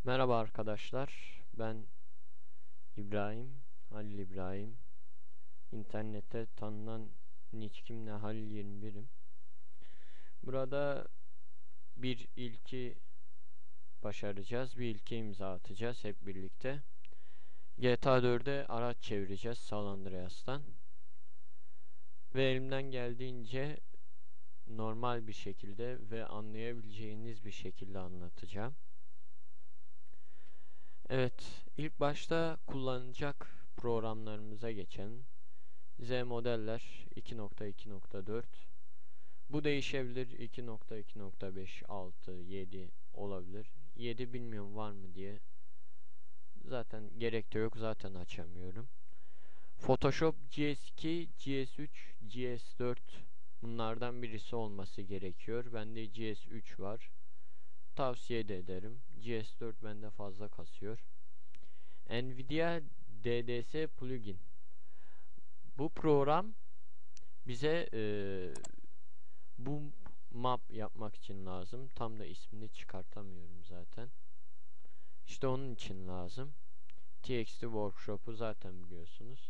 Merhaba arkadaşlar, ben İbrahim, Halil İbrahim. İnternette tanınan nickimle Halil 21'im. Burada bir ilki başaracağız, bir ilke imza atacağız hep birlikte. GTA 4'e araç çevireceğiz San Andreas'tan. Ve elimden geldiğince normal bir şekilde ve anlayabileceğiniz bir şekilde anlatacağım. Evet, ilk başta kullanacak programlarımıza geçelim. Z modeller 2.2.4. Bu değişebilir. 2.2.5, 6, 7 olabilir. 7 bilmiyorum var mı diye. Zaten gerek de yok. Zaten açamıyorum. Photoshop GS2, GS3, GS4 bunlardan birisi olması gerekiyor. Bende GS3 var. Tavsiye de ederim. GS4 bende fazla kasıyor. Nvidia DDS plugin. Bu program bize bu map yapmak için lazım. Tam da ismini çıkartamıyorum zaten. İşte onun için lazım. TXT Workshop'u zaten biliyorsunuz.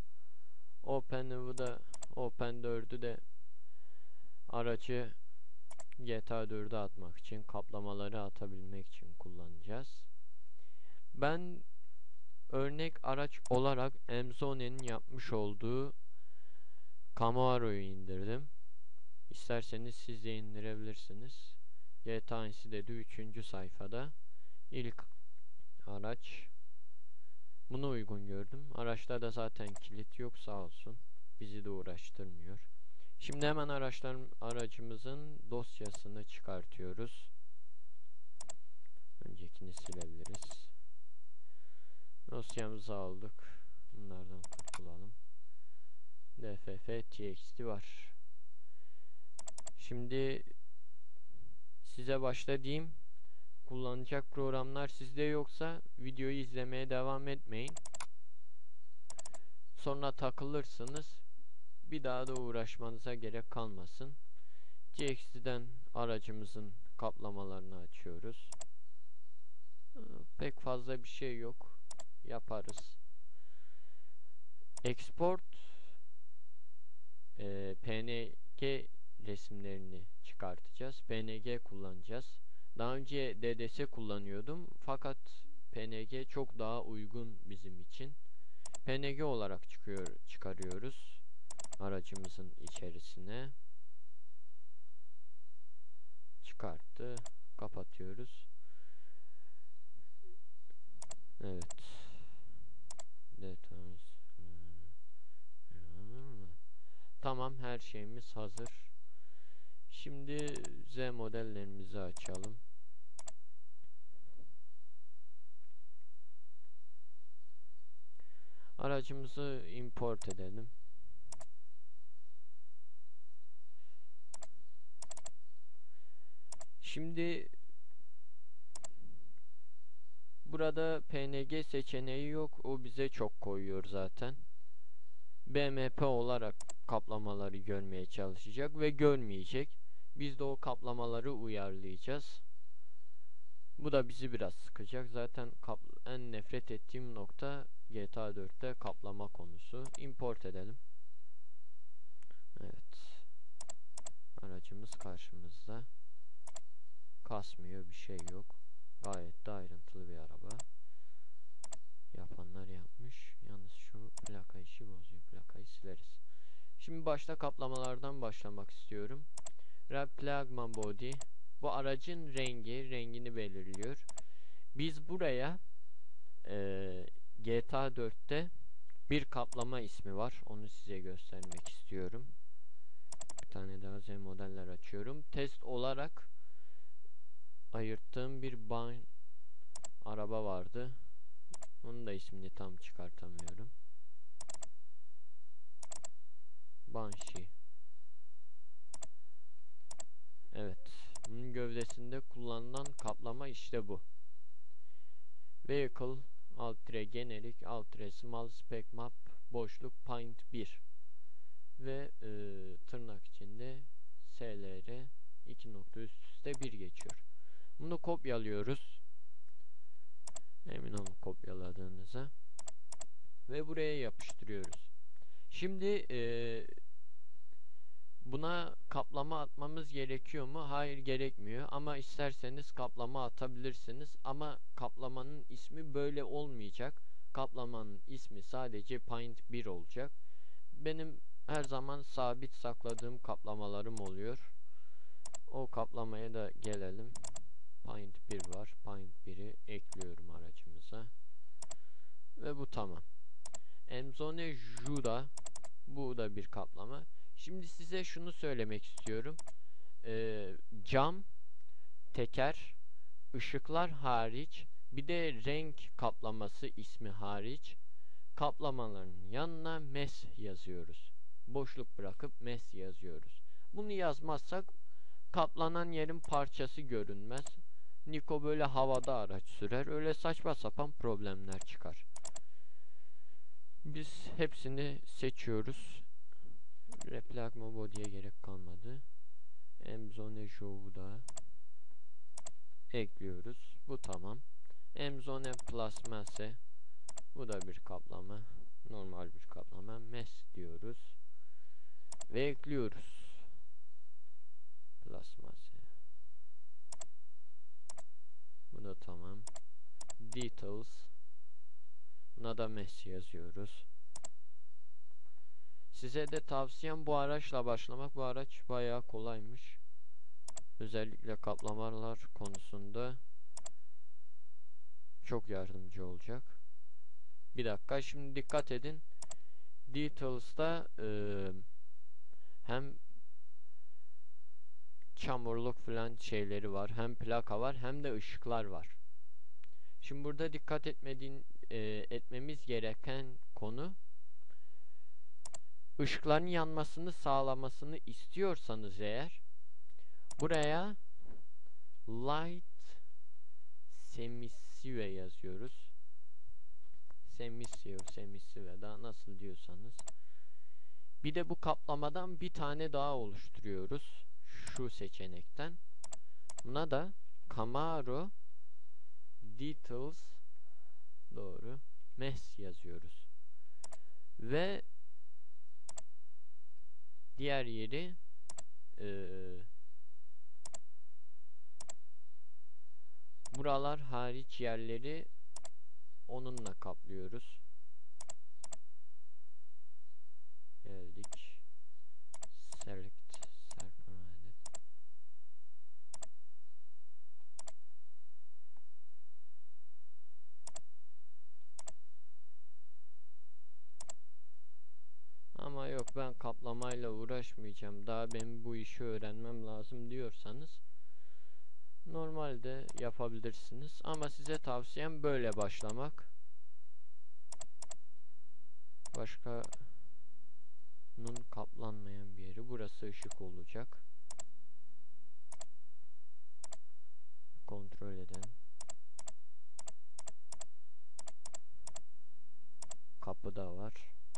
Open 4'ü de aracı GTA 4'e atmak için, kaplamaları atabilmek için kullanacağız. Ben örnek araç olarak Emzone'nin yapmış olduğu Camaro'yu indirdim. İsterseniz siz de indirebilirsiniz. GTA Incident'de 3. sayfada ilk araç. Bunu uygun gördüm. Araçta da zaten kilit yok, sağ olsun. Bizi de uğraştırmıyor. Şimdi hemen aracımızın dosyasını çıkartıyoruz. Öncekini silebiliriz. Dosyamızı aldık. Bunlardan kurtulalım. DFF.txt var. Şimdi size başta diyeyim. Kullanacak programlar sizde yoksa videoyu izlemeye devam etmeyin. Sonra takılırsınız. Bir daha da uğraşmanıza gerek kalmasın. GX'den aracımızın kaplamalarını açıyoruz. Pek fazla bir şey yok. Yaparız. Export PNG resimlerini çıkartacağız. PNG kullanacağız. Daha önce DDS kullanıyordum. Fakat PNG çok daha uygun bizim için. PNG olarak çıkarıyoruz aracımızın içerisine. Çıkarttı. Kapatıyoruz. Evet. Tamam, her şeyimiz hazır. Şimdi Z modellerimizi açalım. Aracımızı import edelim. Şimdi burada PNG seçeneği yok. O bize çok koyuyor zaten. BMP olarak kaplamaları görmeye çalışacak ve görmeyecek. Biz de o kaplamaları uyarlayacağız. Bu da bizi biraz sıkacak. Zaten en nefret ettiğim nokta GTA 4'te kaplama konusu. Import edelim. Evet. Aracımız karşımızda. Kasmıyor, bir şey yok. Gayet de ayrıntılı bir araba. Yapanlar yapmış. Yalnız şu plaka işi bozuyor. Plakayı sileriz. Şimdi başta kaplamalardan başlamak istiyorum. Wrap Plugman Body. Bu aracın rengini belirliyor. Biz buraya GTA 4'te bir kaplama ismi var. Onu size göstermek istiyorum. Bir tane daha Z modeller açıyorum. Test olarak ayırttığım bir araba vardı. Onun da ismini tam çıkartamıyorum. Banshee. Evet. Bunun gövdesinde kullanılan kaplama işte bu. Vehicle generic small spec map boşluk paint 1 ve tırnak içinde SLR 2 nokta üst üste 1 geçiyor. Bunu kopyalıyoruz. Emin olun kopyaladığınıza. Ve buraya yapıştırıyoruz. Şimdi buna kaplama atmamız gerekiyor mu? Hayır, gerekmiyor. Ama isterseniz kaplama atabilirsiniz. Ama kaplamanın ismi böyle olmayacak. Kaplamanın ismi sadece Paint 1 olacak. Benim her zaman sabit sakladığım kaplamalarım oluyor. O kaplamaya da gelelim. Paint 1 var. Paint 1'i ekliyorum aracımıza. Ve bu tamam. Emzone Juda, bu da bir kaplama. Şimdi size şunu söylemek istiyorum. Cam, teker, ışıklar hariç, bir de renk kaplaması ismi hariç kaplamaların yanına mes yazıyoruz. Boşluk bırakıp mes yazıyoruz. Bunu yazmazsak kaplanan yerin parçası görünmez. Niko böyle havada araç sürer. Öyle saçma sapan problemler çıkar. Biz hepsini seçiyoruz. Replag Body'ye gerek kalmadı. Emzone Show'u da ekliyoruz. Bu tamam. Emzone Plasmase, bu da bir kaplama. Normal bir kaplama. Mes diyoruz. Ve ekliyoruz. Plasmase. Bu da tamam. Details. Buna da mes yazıyoruz. Size de tavsiyem bu araçla başlamak. Bu araç bayağı kolaymış. Özellikle kaplamalar konusunda çok yardımcı olacak. Bir dakika, şimdi dikkat edin. Details'ta hem çamurluk falan şeyleri var, hem plaka var, hem de ışıklar var. Şimdi burada dikkat etmemiz gereken konu, ışıkların yanmasını sağlamasını istiyorsanız eğer, buraya light semisive yazıyoruz. Semisive, daha nasıl diyorsanız. Bir de bu kaplamadan bir tane daha oluşturuyoruz. Şu seçenekten. Buna da Camaro Details, doğru, mes yazıyoruz. Ve diğer yeri buralar hariç yerleri onunla kaplıyoruz. Geldik. Select Serpent. Ama yok, ben kaplamayla uğraşmayacağım, daha benim bu işi öğrenmem lazım diyorsanız normalde yapabilirsiniz. Ama size tavsiyem böyle başlamak. Başkanın kaplanmayan bir yeri. Burası ışık olacak. Kontrol edelim. Kapı da var.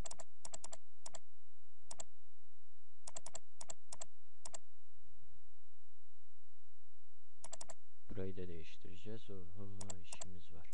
Burayı da değiştireceğiz. Oho, işimiz var.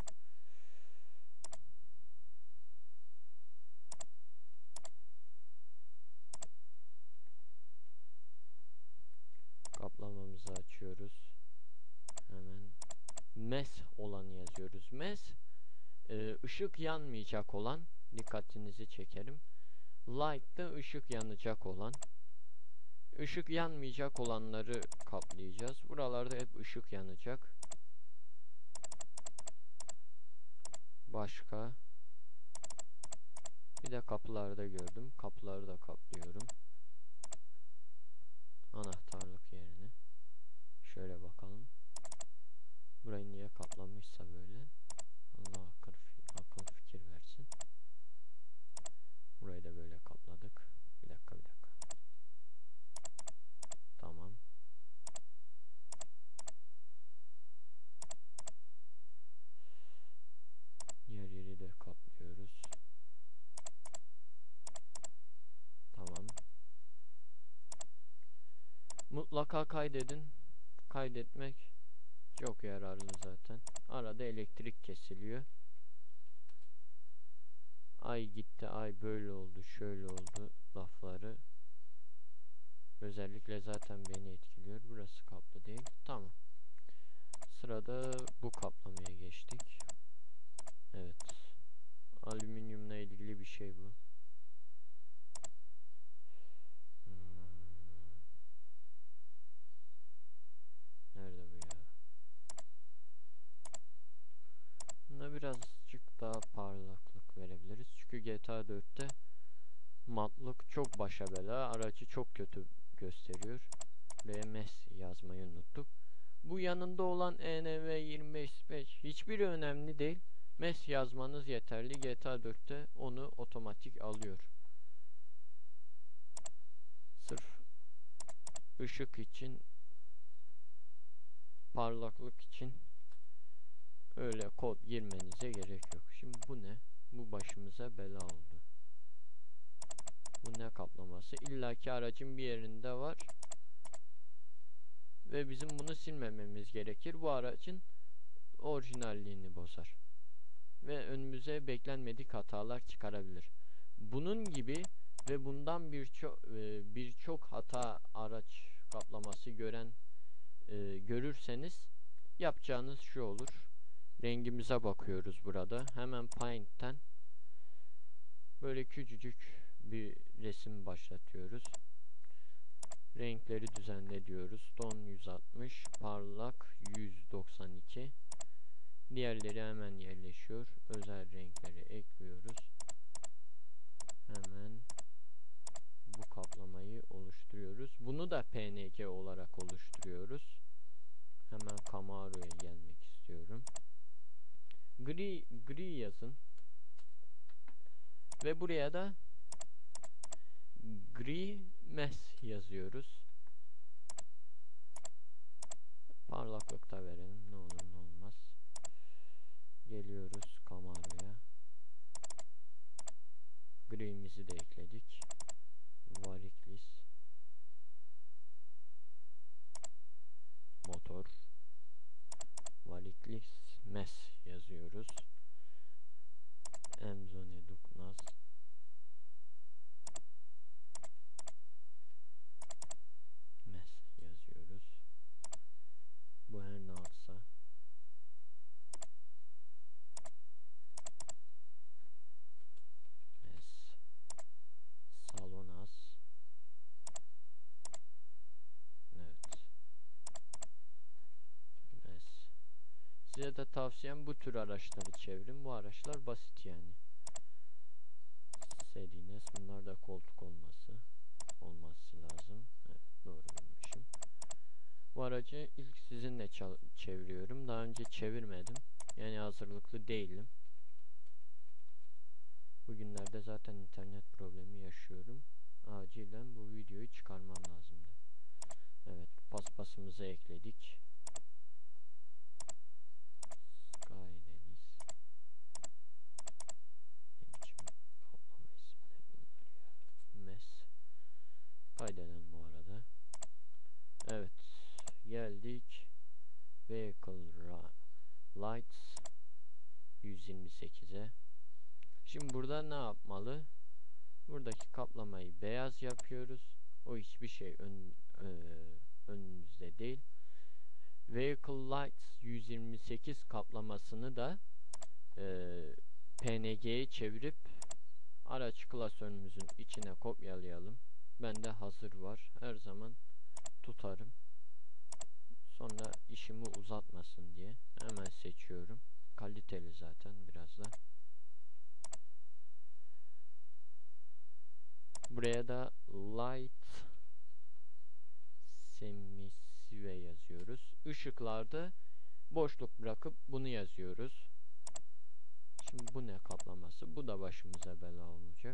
Kaplamamızı açıyoruz. Hemen mes olanı yazıyoruz. Mes ışık yanmayacak olan, dikkatinizi çekerim. Light da ışık yanacak olan. Işık yanmayacak olanları kaplayacağız. Buralarda hep ışık yanacak. Başka. Bir de kapılarda gördüm. Kapıları da kaplıyorum. Anahtarlık yerine. Şöyle bakalım. Burayı niye kaplamışsa böyle. Allah akıl fikir versin. Burayı da böyle kapladık. Bir dakika. Tamam. Diğer yeri de kaplıyoruz. Tamam. Mutlaka kaydedin. Kaydetmek Çok yararlı zaten. Arada elektrik kesiliyor. Ay gitti, ay böyle oldu, şöyle oldu lafları. Özellikle zaten beni etkiliyor. Burası kaplı değil. Tamam. Sırada bu kaplamaya geçtik. Evet. Alüminyumla ilgili bir şey bu. Nerede bu ya? Buna birazcık daha parlaklık verebiliriz. Çünkü GTA 4'te matlık çok başa bela. Aracı çok kötü gösteriyor. Buraya MES yazmayı unuttuk. Bu yanında olan ENV 25 hiçbiri önemli değil. MES yazmanız yeterli. GTA 4'te onu otomatik alıyor. Sırf ışık için, parlaklık için öyle kod girmenize gerek yok. Şimdi bu ne? Bu başımıza bela oldu. Bu ne kaplaması? İlla ki aracın bir yerinde var. Ve bizim bunu silmememiz gerekir. Bu aracın orijinalliğini bozar. Ve önümüze beklenmedik hatalar çıkarabilir. Bunun gibi ve bundan birçok hata araç kaplaması görürseniz yapacağınız şu olur. Rengimize bakıyoruz burada. Hemen Paint'ten böyle küçücük bir resim başlatıyoruz. Renkleri düzenle diyoruz. Ton 160, parlak 192. Diğerleri hemen yerleşiyor. Özel renkleri ekliyoruz. Hemen bu kaplamayı oluşturuyoruz. Bunu da PNG olarak oluşturuyoruz. Hemen Camaro'ya gelmek istiyorum. Gri yazın. Ve buraya da gri mes yazıyoruz. Parlaklık da verelim. Ne olur ne olmaz. Geliyoruz Camaro'ya. Gri'mizi de ekledik. Variklis. Motor. Variklis mes yazıyoruz. Emzone Duknaz. Mes yazıyoruz. Bu her ne alsa. Mes. Salonas. Evet. Mes. Size de tavsiyem bu tür araçları çevirin. Bu araçlar basit yani. Sedines. Bunlar da koltuk olması lazım. Evet, doğru bilmişim. Bu aracı ilk sizinle çeviriyorum. Daha önce çevirmedim. Yani hazırlıklı değilim. Bugünlerde zaten internet problemi yaşıyorum. Acilen bu videoyu çıkarmam lazımdı. Evet, paspasımızı ekledik. Skydelis. Ne biçim kaplama isimleri bunlar ya. Mes. Kaydedelim bu arada. Evet, geldik. Vehicle Lights 128'e. Şimdi burada ne yapmalı? Buradaki kaplamayı beyaz yapıyoruz. O hiçbir şey önümüzde değil. Vehicle Lights 128 kaplamasını da PNG'ye çevirip araç klasörümüzün içine kopyalayalım. Bende hazır var. Her zaman tutarım. Sonra işimi uzatmasın diye hemen seçiyorum. Kaliteli zaten biraz da. Buraya da Light Semisive yazıyoruz. Işıklarda boşluk bırakıp bunu yazıyoruz. Şimdi bu ne kaplaması? Bu da başımıza bela olacak.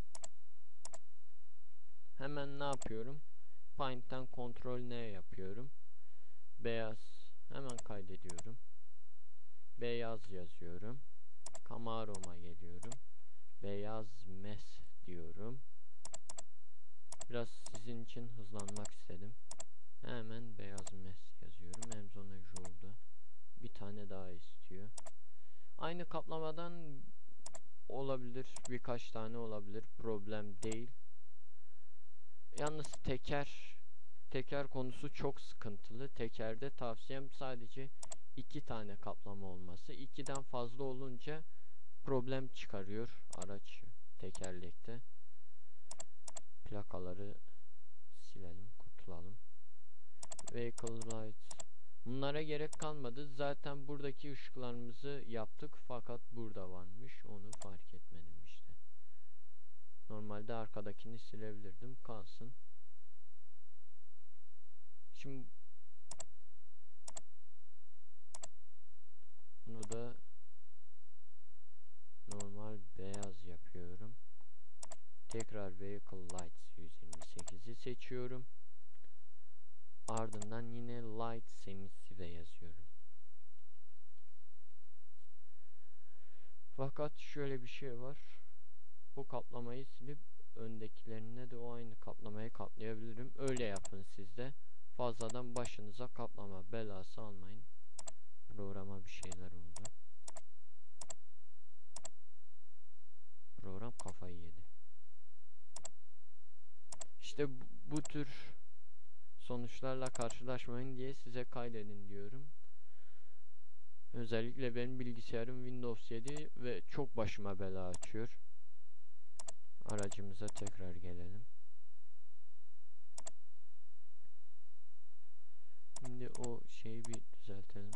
Hemen ne yapıyorum? Paint'ten Ctrl N yapıyorum. Beyaz. Hemen kaydediyorum. Beyaz yazıyorum. Camaro'ma geliyorum. Beyaz mes diyorum. Biraz sizin için hızlanmak istedim. Hemen beyaz mes yazıyorum. Hem sonra Joe'da bir tane daha istiyor. Aynı kaplamadan olabilir, birkaç tane olabilir, problem değil. Yalnız teker konusu çok sıkıntılı. Tekerde tavsiyem sadece 2 tane kaplama olması. 2'den fazla olunca problem çıkarıyor araç tekerlekte. Plakaları silelim, kurtulalım. Vehicle lights. Bunlara gerek kalmadı. Zaten buradaki ışıklarımızı yaptık fakat burada varmış. Onu fark etmedim işte. Normalde arkadakini silebilirdim. Kalsın. Şimdi bunu da normal beyaz yapıyorum. Tekrar Vehicle Lights 128'i seçiyorum. Ardından yine Light Semisive yazıyorum. Fakat şöyle bir şey var. Bu kaplamayı silip öndekilerine de o aynı kaplamayı kaplayabilirim. Öyle yapın siz de. Fazladan başınıza kaplama belası almayın. Programa bir şeyler oldu. Program kafayı yedi. İşte bu tür sonuçlarla karşılaşmayın diye size kaydedin diyorum. Özellikle benim bilgisayarım Windows 7 ve çok başıma bela açıyor. Aracımıza tekrar gelelim. Şimdi o şeyi bir düzeltelim.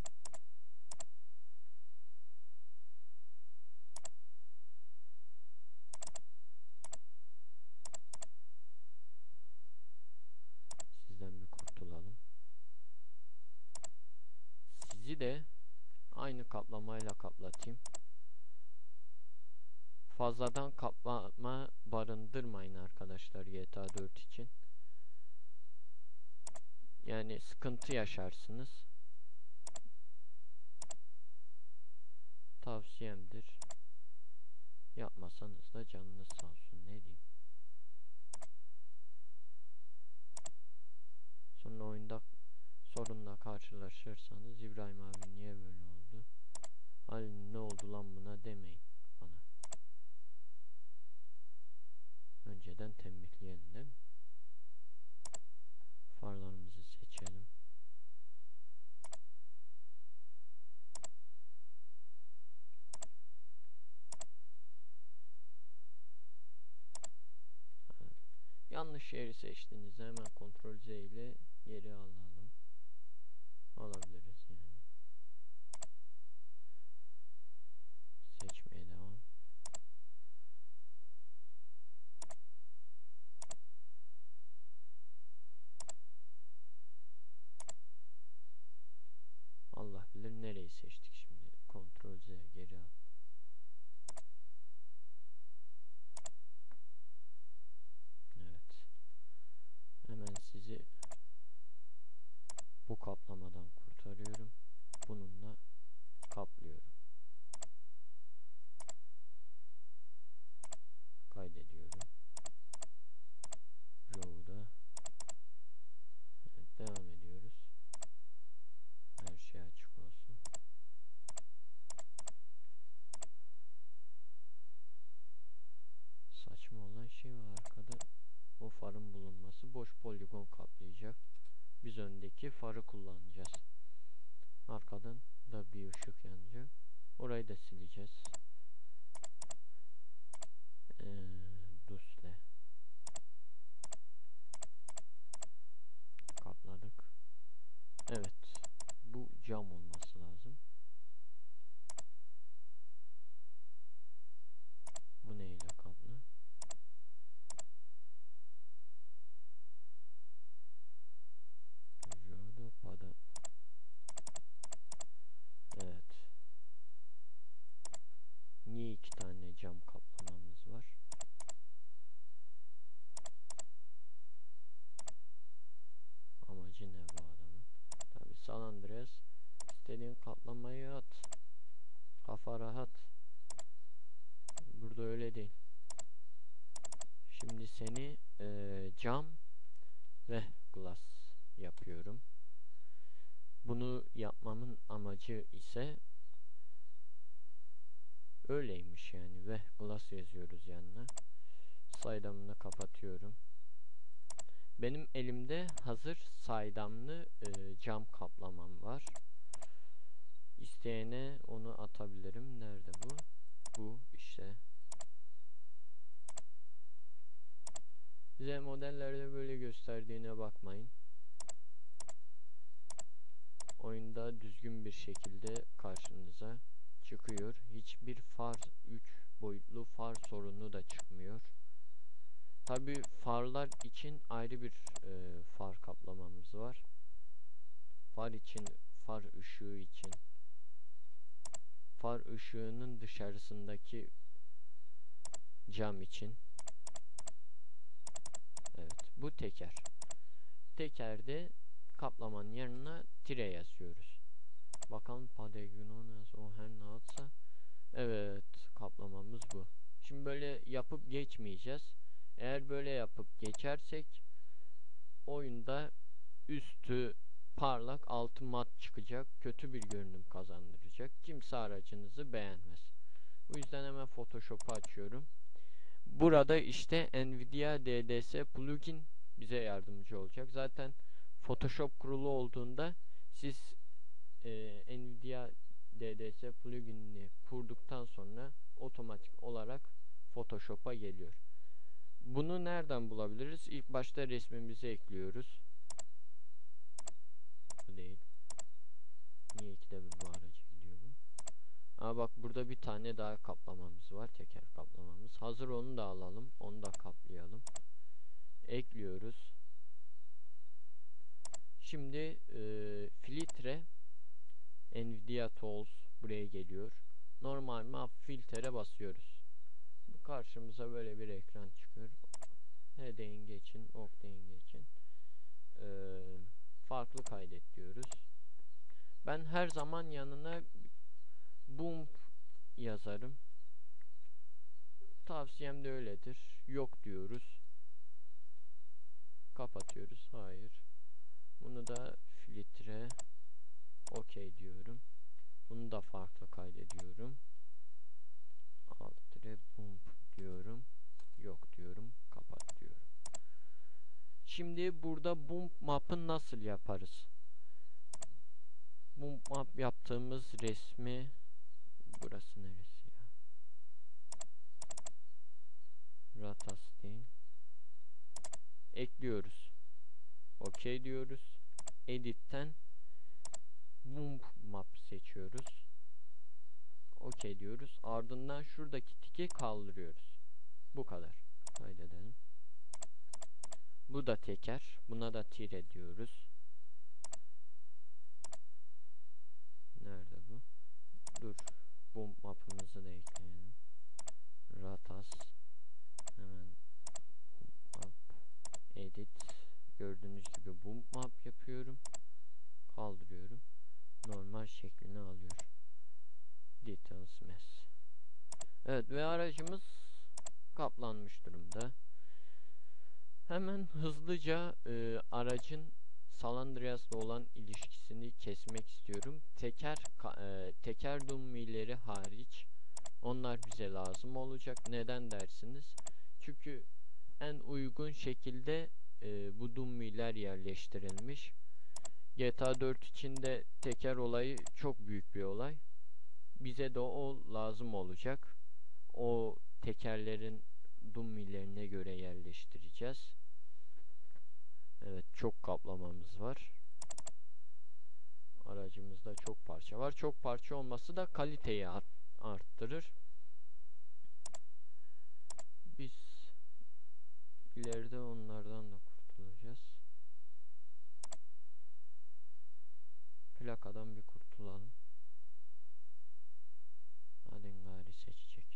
Sizden bir kurtulalım. Sizi de aynı kaplamayla kaplatayım. Fazladan kaplama barındırmayın arkadaşlar GTA 4 için. Yani sıkıntı yaşarsınız. Tavsiyemdir. Yapmasanız da canınız sağ olsun, ne diyeyim. Sonra oyunda sorunla karşılaşırsanız İbrahim abi niye böyle oldu? Halin ne oldu lan buna demeyin bana. Önceden tembihleyelim değil mi? Farlarımızı seçelim. Yanlış yeri seçtiğinizde hemen Ctrl Z ile geri alalım. Alabiliriz yani. Seçmeye devam. Allah bilir nereyi seçtik şimdi. Ctrl Z geri al. Evet. Hemen sizi bu kaplamadan kurtarıyorum. Bununla kaplıyorum. Kaydediyorum. Raw'da. Evet, devam ediyoruz. Her şey açık olsun. Saçma olan şey var arkada. O farın bulunması boş poligon kaplayacak. Biz öndeki farı kullanacağız. Arkadan da bir ışık yanacak. Orayı da sileceğiz. Dusle kapladık. Evet. Bu cam olması lazım. Bu neyle kaplı? Jodopada. Evet. Niye 2 tane cam kaplamamız var? Amacı ne bu adamın? Tabi San Andreas istediğin kaplamayı at. Kafa rahat. Burada öyle değil. Şimdi seni cam ve glass yapıyorum. Bunu yapmamın amacı ise öyleymiş yani. Ve glass yazıyoruz yanına. Saydamını kapatıyorum. Benim elimde hazır saydamlı cam kaplamam var. İsteyene onu atabilirim. Nerede bu? Bu işte. Size modellerde böyle gösterdiğine bakmayın. Oyunda düzgün bir şekilde karşınıza çıkıyor. Hiçbir far 3 boyutlu far sorunu da çıkmıyor. Tabi farlar için ayrı bir far kaplamamız var. Far için, far ışığı için, far ışığının dışarısındaki cam için. Evet, bu teker. Tekerde kaplamanın yanına tire yazıyoruz. Bakalım Padagonas o her ne atsa. Evet, kaplamamız bu. Şimdi böyle yapıp geçmeyeceğiz. Eğer böyle yapıp geçersek oyunda üstü parlak, altı mat çıkacak, kötü bir görünüm kazandıracak. Kimse aracınızı beğenmez. Bu yüzden hemen Photoshop'u açıyorum. Burada işte Nvidia DDS plugin bize yardımcı olacak. Zaten Photoshop kurulu olduğunda siz Nvidia DDS pluginini kurduktan sonra otomatik olarak Photoshop'a geliyor. Bunu nereden bulabiliriz? İlk başta resmimizi ekliyoruz. Bu değil. Niye ikide bir bu araca gidiyor bu? Aa bak, burada bir tane daha kaplamamız var. Teker kaplamamız. Hazır, onu da alalım. Onu da kaplayalım. Ekliyoruz. Şimdi filtre Nvidia Tools buraya geliyor. Normal map filtre basıyoruz. Karşımıza böyle bir ekran çıkıyor. H deyin geçin, ok deyin geçin. Farklı kaydet diyoruz. Ben her zaman yanına bump yazarım. Tavsiyem de öyledir. Yok diyoruz. Kapatıyoruz. Hayır. Bunu da filtre OK diyorum. Bunu da farklı kaydediyorum. Alt bump diyorum. Yok diyorum. Kapat diyorum. Şimdi burada bump map'ı nasıl yaparız? Bump map yaptığımız resmi, burası neresi ya? Ratas değil. Ekliyoruz. OK diyoruz. Edit'ten bump map seçiyoruz. OK diyoruz. Ardından şuradaki tiki kaldırıyoruz. Bu kadar. Kaydedelim. Bu da teker. Buna da tire diyoruz. Nerede bu? Dur. Bump map'ımızı da ekleyelim. Ratas. Hemen bump map. Edit. Gördüğünüz gibi bump map yapıyorum. Kaldırıyorum. Normal şeklini alıyor. Details mess. Evet ve aracımız kaplanmış durumda. Hemen hızlıca aracın San Andreas'la olan ilişkisini kesmek istiyorum. Teker dummileri hariç onlar bize lazım olacak. Neden dersiniz? Çünkü en uygun şekilde bu dummiler yerleştirilmiş. GTA 4 içinde teker olayı çok büyük bir olay. Bize de o lazım olacak. O tekerlerin dummilerine göre yerleştireceğiz. Evet, çok kaplamamız var. Aracımızda çok parça var. Çok parça olması da kaliteyi arttırır. Biz ileride onlardan da kurtulacağız. Plakadan bir kurtulalım. Hadi gari seçecek.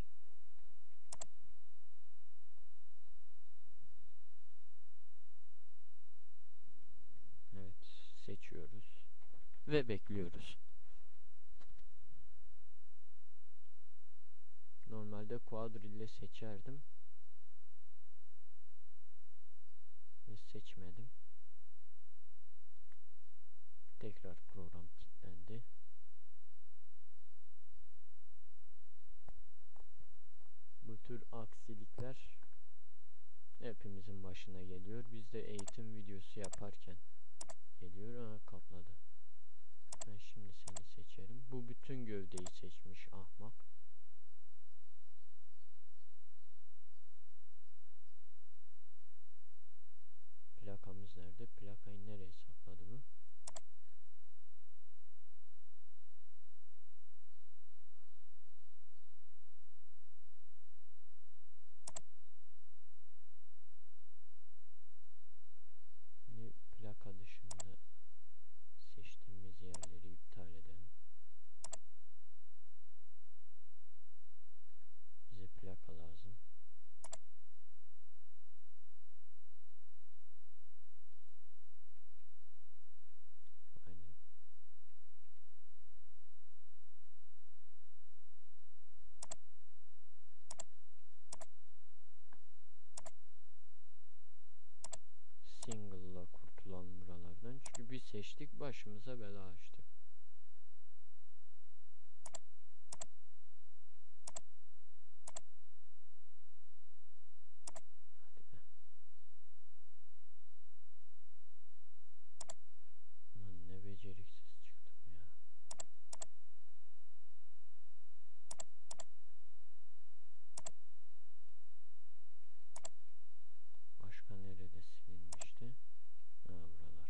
Evet, seçiyoruz ve bekliyoruz. Normalde quadrille seçerdim ve seçmedim. Tekrar program kilitlendi. Bu tür aksilikler hepimizin başına geliyor. Biz de eğitim videosu yaparken geliyor. Aha, kapladı. Ben şimdi seni seçerim. Bu bütün gövdeyi seçmiş ahmak. Plakamız nerede? Plakayı nereye sakladı bu? Şimdi plaka dışında seçtiğimiz yerleri iptal edelim. Bize plaka lazım. Aynen. Single'la kurtulalım buralardan. Çünkü biz seçtik, başımıza bela açtı. Hadi be. Lan ne beceriksiz çıktım ya. Başka nerede silinmişti? Ha, buralar.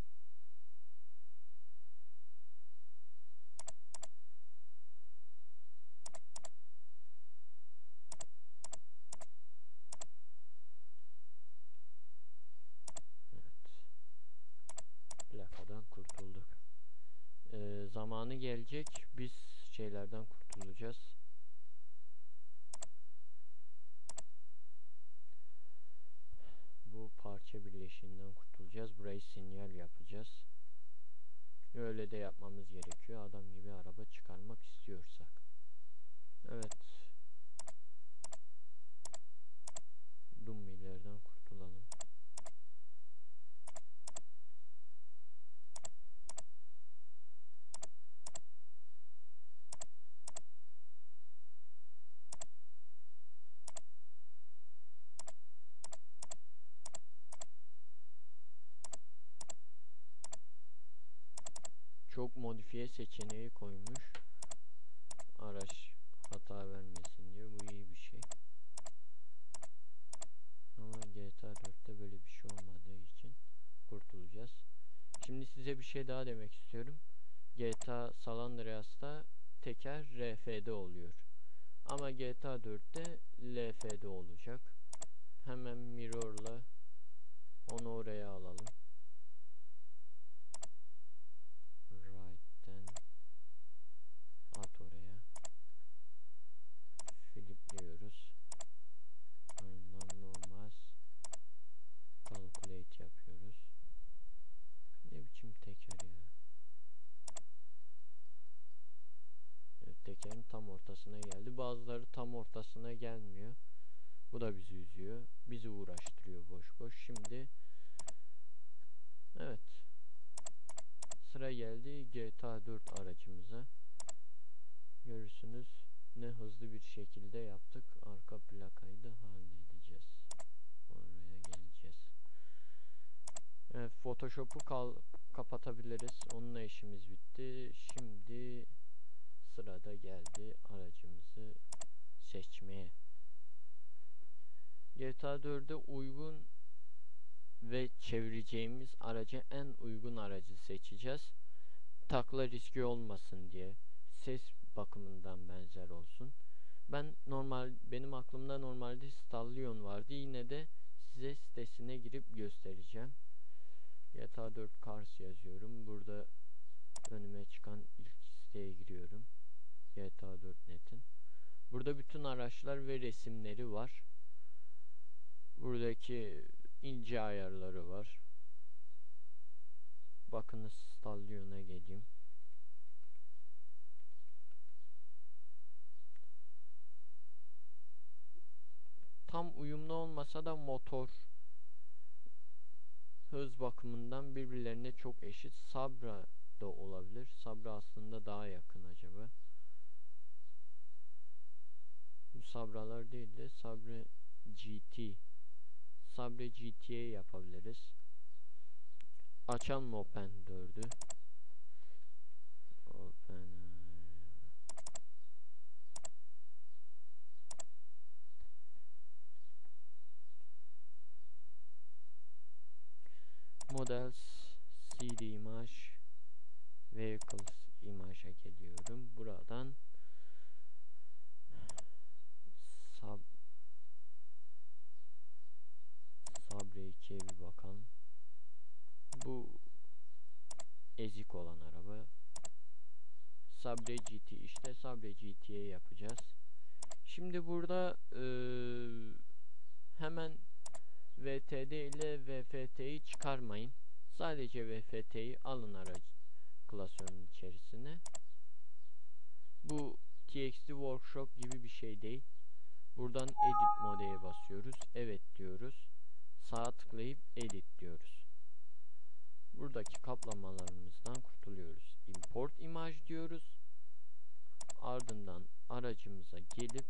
Evet. Plakadan kurtulduk. Zamanı gelecek. Biz şeylerden kurtulacağız. Bu parça birleşiğinden kurtulacağız. Burayı sinyal yapacağız. Öyle de yapmamız gerekiyor. Adam gibi araba çıkarmak istiyorsak. Evet. Dummilerden kurtulalım. Çok modifiye seçeneği koymuş. Araç hata vermesin diye. Bu iyi bir şey. Ama GTA 4'te böyle bir şey olmadığı için kurtulacağız. Şimdi size bir şey daha demek istiyorum. GTA San Andreas'ta teker RF'de oluyor. Ama GTA 4'te LF'de olacak. Hemen mirror'la onu oraya alalım. Right'ten at oraya. Flipliyoruz. Ardından normal calculate yapıyoruz. Ne biçim teker ya. Evet, tekerin tam ortasına geldi. Bazıları tam ortasına gelmiyor. Bu da bizi üzüyor. Bizi uğraştırıyor boş boş. Şimdi evet. Sıra geldi GTA 4 aracımıza. Görürsünüz ne hızlı bir şekilde yaptık. Arka plakayı da halledeceğiz. Oraya geleceğiz. Evet, Photoshop'u kapatabiliriz. Onunla işimiz bitti. Şimdi sırada geldi aracımızı seçmeye. GTA 4'e uygun ve çevireceğimiz araca en uygun aracı seçeceğiz. Takla riski olmasın diye. Ses bakımından benzer olsun. Benim aklımda normalde Stallion vardı. Yine de size sitesine girip göstereceğim. GTA 4 Cars yazıyorum. Burada önüme çıkan ilk siteye giriyorum. GTA 4.net'in. Burada bütün araçlar ve resimleri var. Buradaki ince ayarları var. Bakınız, Stallion'a geleyim. Tam uyumlu olmasa da motor hız bakımından birbirlerine çok eşit. Sabra da olabilir. Sabra aslında daha yakın acaba. Bu Sabralar değil de Sabre GT. Sabre GT'ye yapabiliriz. Açalım Open 4'ü. Open Models CD imaj Vehicles imaja geliyorum. Buradan Sabre 2'ye bir bakalım. Bu ezik olan araba. Sabre GT, işte Sabre GT'ye yapacağız. Şimdi burada hemen VTD ile VFT'yi çıkarmayın. Sadece VFT'yi alın aracı klasörünün içerisine. Bu TXT Workshop gibi bir şey değil. Buradan Edit Mode'ye basıyoruz. Evet diyoruz. Sağa tıklayıp Edit diyoruz. Buradaki kaplamalarımızdan kurtuluyoruz. Import imaj diyoruz. Ardından aracımıza gelip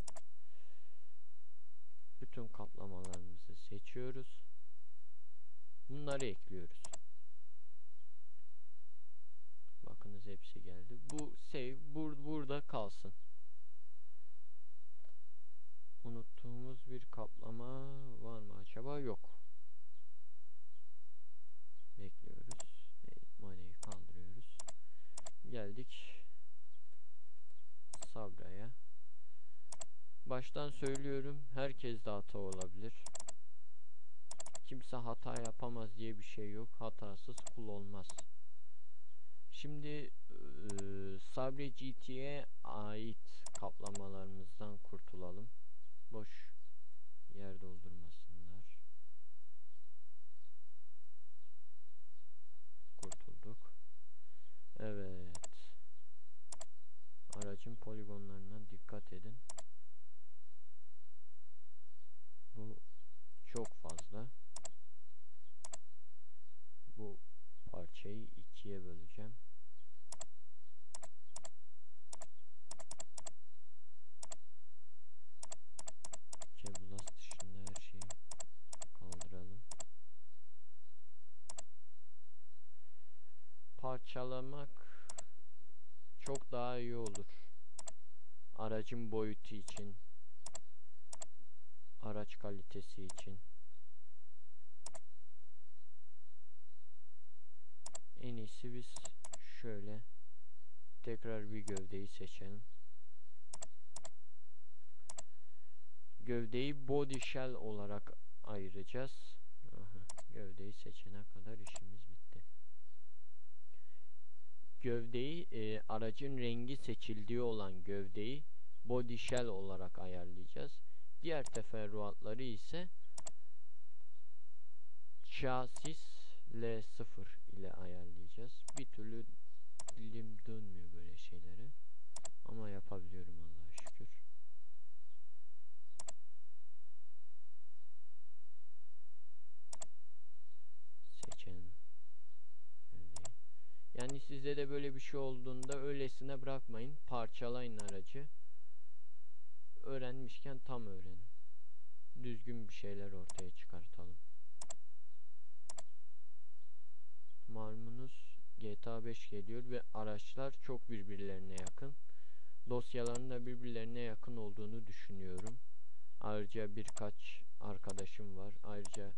bütün kaplamalarımızı seçiyoruz. Bunları ekliyoruz. Bakınız hepsi geldi. Bu save burada kalsın. Unuttuğumuz bir kaplama var mı acaba? Yok. Bekliyoruz. Modeyi kaldırıyoruz. Geldik Sabra'ya. Baştan söylüyorum, herkes de hata olabilir. Kimse hata yapamaz diye bir şey yok. Hatasız kul olmaz. Şimdi Sabre GT'ye ait kaplamalarımızdan kurtulalım. Boş yer doldurmasınlar. Kurtulduk. Evet. Aracın poligonlarına dikkat edin. Bu çok fazla. Bu parçayı ikiye böleceğim. Cebulas dışında her şeyi kaldıralım. Parçalamak çok daha iyi olur. Aracın boyutu için, araç kalitesi için. En iyisi biz şöyle tekrar bir gövdeyi seçelim. Gövdeyi body shell olarak ayıracağız. Gövdeyi seçene kadar işimiz bitti. Gövdeyi aracın rengi seçildiği olan gövdeyi body shell olarak ayarlayacağız. Diğer teferruatları ise chassis L0 ile ayarlayacağız. Bir türlü dilim dönmüyor böyle şeylere. Ama yapabiliyorum Allah'a şükür. Seçelim. Yani sizde de böyle bir şey olduğunda öylesine bırakmayın. Parçalayın aracı. Öğrenmişken tam öğrenin. Düzgün bir şeyler ortaya çıkartalım. Malumunuz GTA 5 geliyor ve araçlar çok birbirlerine yakın. Dosyaların da birbirlerine yakın olduğunu düşünüyorum. Ayrıca birkaç arkadaşım var. Ayrıca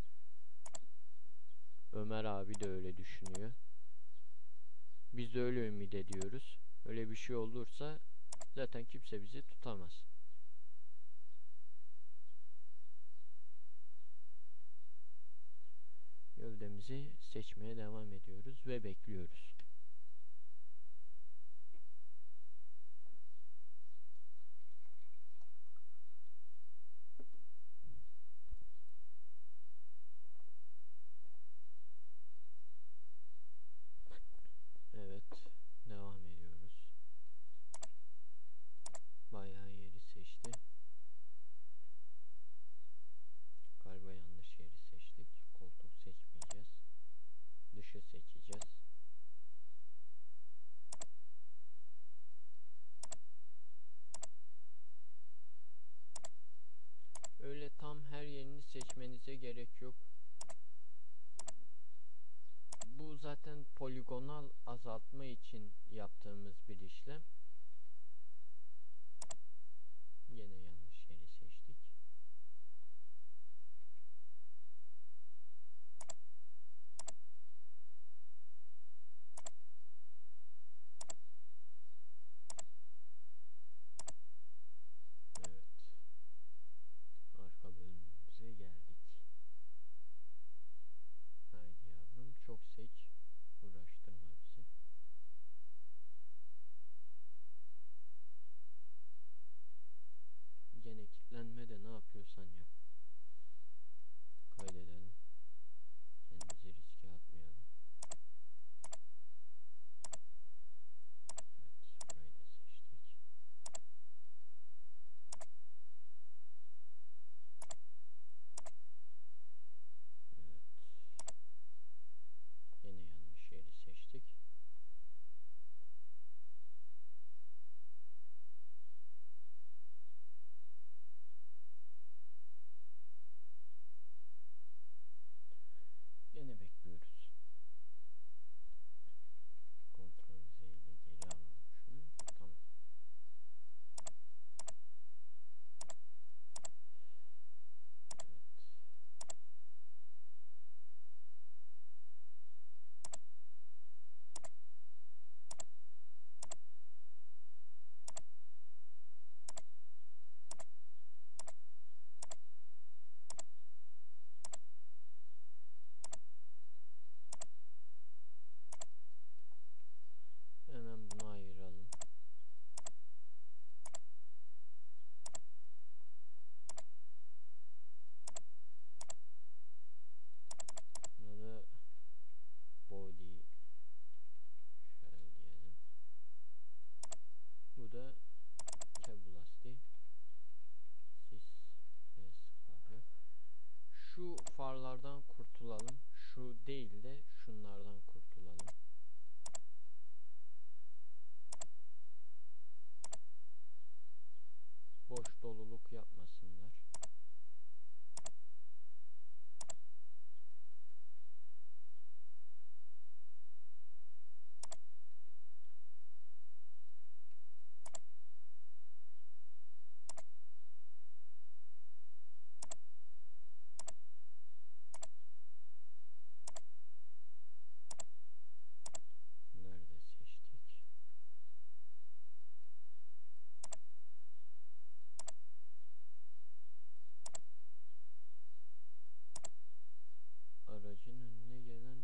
Ömer abi de öyle düşünüyor. Biz de öyle ümit ediyoruz. Öyle bir şey olursa zaten kimse bizi tutamaz. Gövdemizi seçmeye devam ediyoruz ve bekliyoruz. Evet, devam ediyoruz. Bayağı yeri seçti. Galiba yanlış yeri seçtik. Koltuk seçmeyelim. tam her yerini seçmenize gerek yok. Bu zaten poligonal azaltma için yaptığımız bir işlem. Yine yanlış yeri seçtik. Evet. Arka bölümümüze geldik. Haydi yavrum, çok seç. Uğraştırma bizi. Gene kilitlenme de, ne yapıyorsan yap. Kaydedelim. Kendimizi riske atmayalım. Evet, burayı da seçtik. Evet. Yine yanlış yeri seçtik. Yine bekliyoruz. Ctrl Z ile geri alalım şunu. Tamam. Evet. Hemen bunu ayıralım. Buna da body shell diyelim. Bu da Kebulasti sis S0. Şu farlardan kurtulalım. Şu değil de şunlardan kurtulalım. Boş doluluk yapmasınlar. Bunları da seçtik. Aracın önüne gelen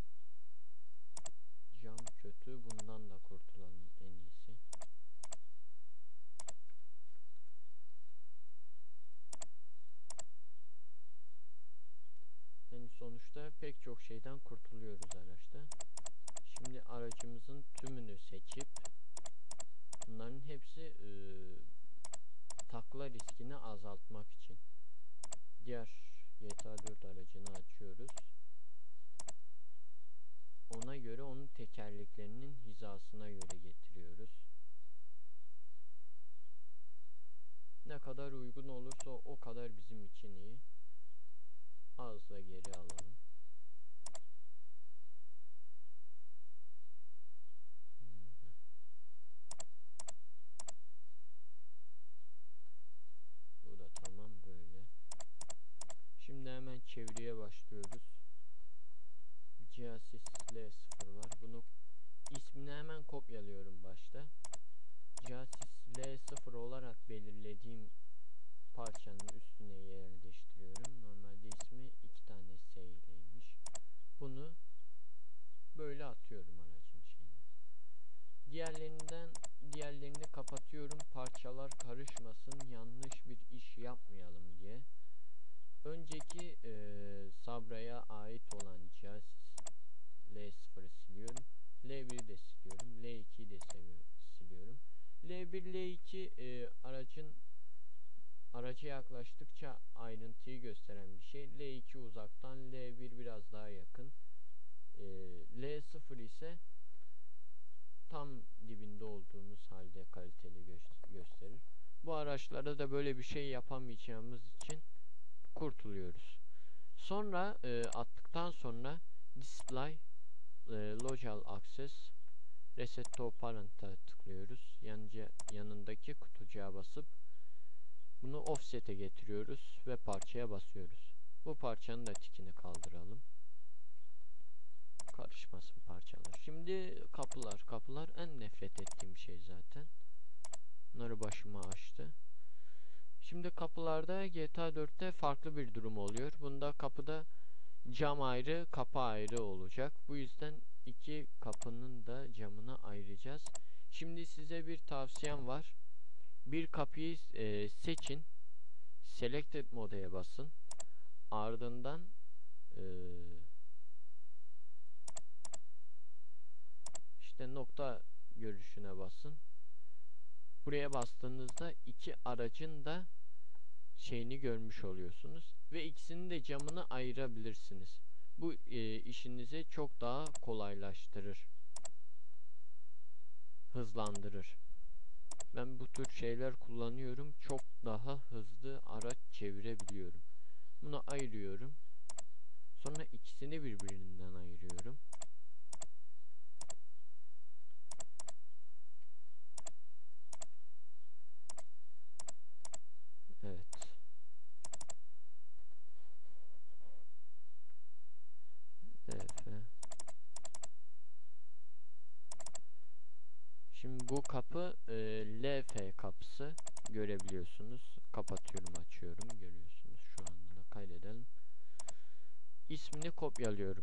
cam kötü. Bundan da kurtulalım en iyisi. Yani sonuçta pek çok şeyden kurtuluyoruz araçta. Şimdi aracımızın tümünü seçip bunların hepsi takla riskini azaltmak için. Diğer GTA 4 aracını açıyoruz. Ona göre onun tekerleklerinin hizasına göre getiriyoruz. Ne kadar uygun olursa o kadar bizim için iyi. Az da geri alalım. Bu da tamam böyle. Şimdi hemen çeviriye başlıyoruz. Geasis L0 var. Bunu ismini hemen kopyalıyorum başta. Geasis L0 olarak belirlediğim parçanın üstüne yerleştiriyorum. Normalde ismi 2 tane S ileymiş. Bunu böyle atıyorum aracın şeyine. Diğerlerini kapatıyorum. Parçalar karışmasın, yanlış bir iş yapmayalım diye. Önceki Sabra'ya ait olan Geasis L0'ı siliyorum. L1'i de siliyorum. L2'yi de siliyorum. L1, L2 araca yaklaştıkça ayrıntıyı gösteren bir şey. L2 uzaktan, L1 biraz daha yakın. L0 ise tam dibinde olduğumuz halde kaliteli gösterir. Bu araçlarda da böyle bir şey yapamayacağımız için kurtuluyoruz. Sonra attıktan sonra display local access reset to parent'a tıklıyoruz. Yanındaki kutucuğa basıp bunu offset'e getiriyoruz ve parçaya basıyoruz. Bu parçanın da tikini kaldıralım. Karışmasın parçalar. Şimdi kapılar. Kapılar en nefret ettiğim şey zaten. Bunları başıma açtı. Şimdi kapılarda GTA 4'te farklı bir durum oluyor. Bunda kapıda cam ayrı, kapı ayrı olacak. Bu yüzden iki kapının da camını ayıracağız. Şimdi size bir tavsiyem var. Bir kapıyı seçin. Selected mode'ya basın. Ardından işte nokta görüşüne basın. Buraya bastığınızda iki aracın da şeyini görmüş oluyorsunuz ve ikisinin de camını ayırabilirsiniz. Bu işinizi çok daha kolaylaştırır, hızlandırır. Ben bu tür şeyler kullanıyorum. Çok daha hızlı araç çevirebiliyorum. Bunu ayırıyorum. Sonra ikisini birbirinden ayırıyorum. Evet. DF. Şimdi bu kapı LF kapısı, görebiliyorsunuz. Kapatıyorum, açıyorum, görüyorsunuz. Şu anda da kaydedelim. İsmini kopyalıyorum.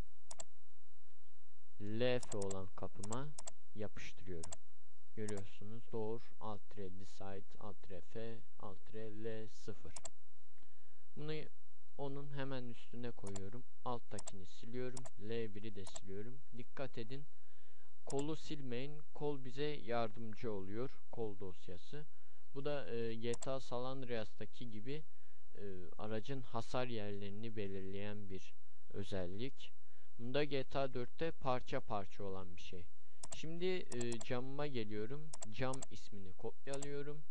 LF olan kapıma yapıştırıyorum. Görüyorsunuz. Door, Alt-R Decide, Alt-R F, Alt-R L0. Bunu onun hemen üstüne koyuyorum. Alttakini siliyorum. L1'i de siliyorum. Dikkat edin. Kolu silmeyin. Kol bize yardımcı oluyor. Kol dosyası. Bu da GTA San Andreas'taki gibi aracın hasar yerlerini belirleyen bir özellik. Bunda GTA 4'te parça parça olan bir şey. Şimdi camıma geliyorum. Cam ismini kopyalıyorum.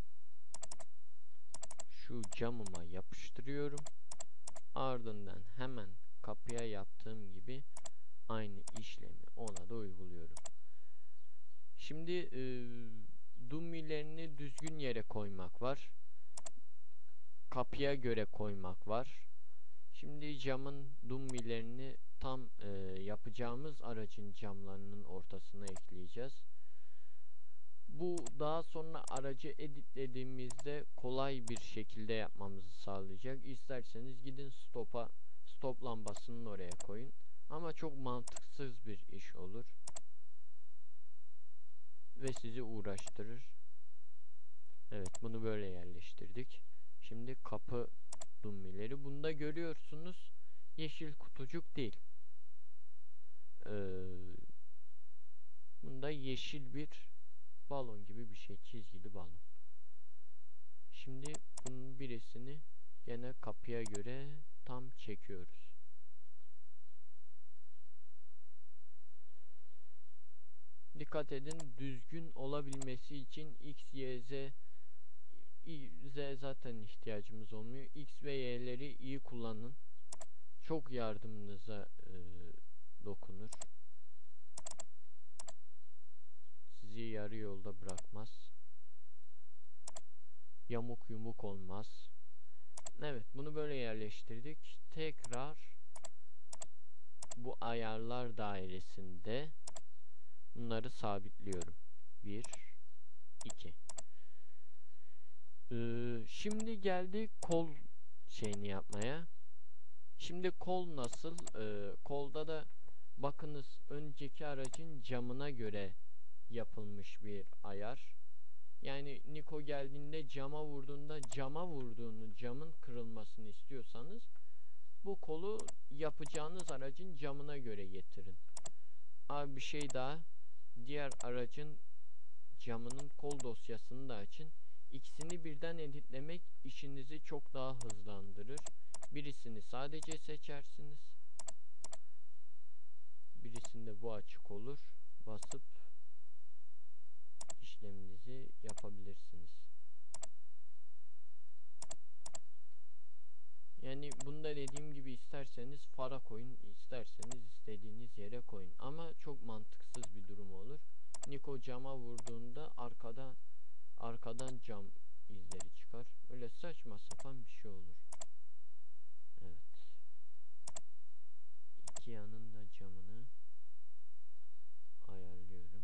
Şu camıma yapıştırıyorum. Ardından hemen kapıya yaptığım gibi aynı işlemi ona da uyguluyorum. Şimdi dummilerini düzgün yere koymak var. Kapıya göre koymak var. Şimdi camın dummilerini tam yapacağımız aracın camlarının ortasına ekleyeceğiz. Bu daha sonra aracı editlediğimizde kolay bir şekilde yapmamızı sağlayacak. İsterseniz gidin stop lambasının oraya koyun. Ama çok mantıksız bir iş olur. Ve sizi uğraştırır. Evet, bunu böyle yerleştirdik. Şimdi kapı dummileri. Bunda görüyorsunuz yeşil kutucuk değil. Bunda yeşil bir balon gibi bir şey. Çizgili balon. Şimdi bunun birisini gene kapıya göre tam çekiyoruz. Dikkat edin, düzgün olabilmesi için X, Y, Z zaten ihtiyacımız olmuyor. X ve Y'leri iyi kullanın. Çok yardımınıza dokunur. Sizi yarı yolda bırakmaz. Yamuk yumuk olmaz. Evet, bunu böyle yerleştirdik. Tekrar bu ayarlar dairesinde bunları sabitliyorum. 1 2. Şimdi geldi kol şeyini yapmaya. Şimdi kol nasıl? Kolda da bakınız, önceki aracın camına göre yapılmış bir ayar. Yani Niko geldiğinde cama vurduğunda camın kırılmasını istiyorsanız bu kolu yapacağınız aracın camına göre getirin. Bir şey daha, diğer aracın camının kol dosyasını da açın. İkisini birden editlemek işinizi çok daha hızlandırır. Birisini sadece seçersiniz. Birisinde bu açık olur. Basıp işleminizi yapabilirsiniz. bunda dediğim gibi isterseniz fara koyun, isterseniz istediğiniz yere koyun. Ama çok mantıksız bir durum olur. Niko cama vurduğunda arkadan cam izleri çıkar. Öyle saçma sapan bir şey olur. Evet. İki yanın da camını ayarlıyorum.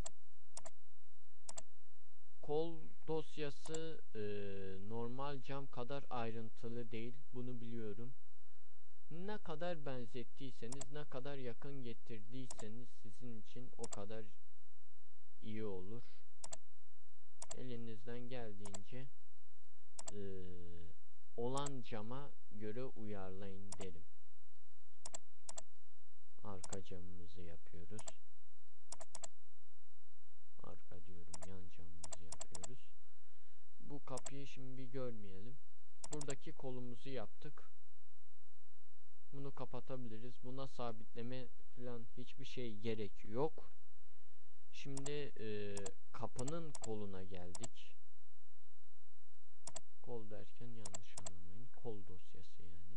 Kol dosyası normal cam kadar ayrıntılı değil. Bunu biliyorum. Ne kadar benzettiyseniz, ne kadar yakın getirdiyseniz sizin için o kadar iyi olur. Elinizden geldiğince olan cama göre uyarlayın derim. Arka camımızı yapıyoruz. Arka diyorum, yan camımızı yapıyoruz. Bu kapıyı şimdi bir görmeyelim. Buradaki kolumuzu yaptık. Bunu kapatabiliriz. Buna sabitleme falan hiçbir şey gerek yok. Şimdi kapının koluna geldik. Kol derken yanlış anlamayın. Kol dosyası yani.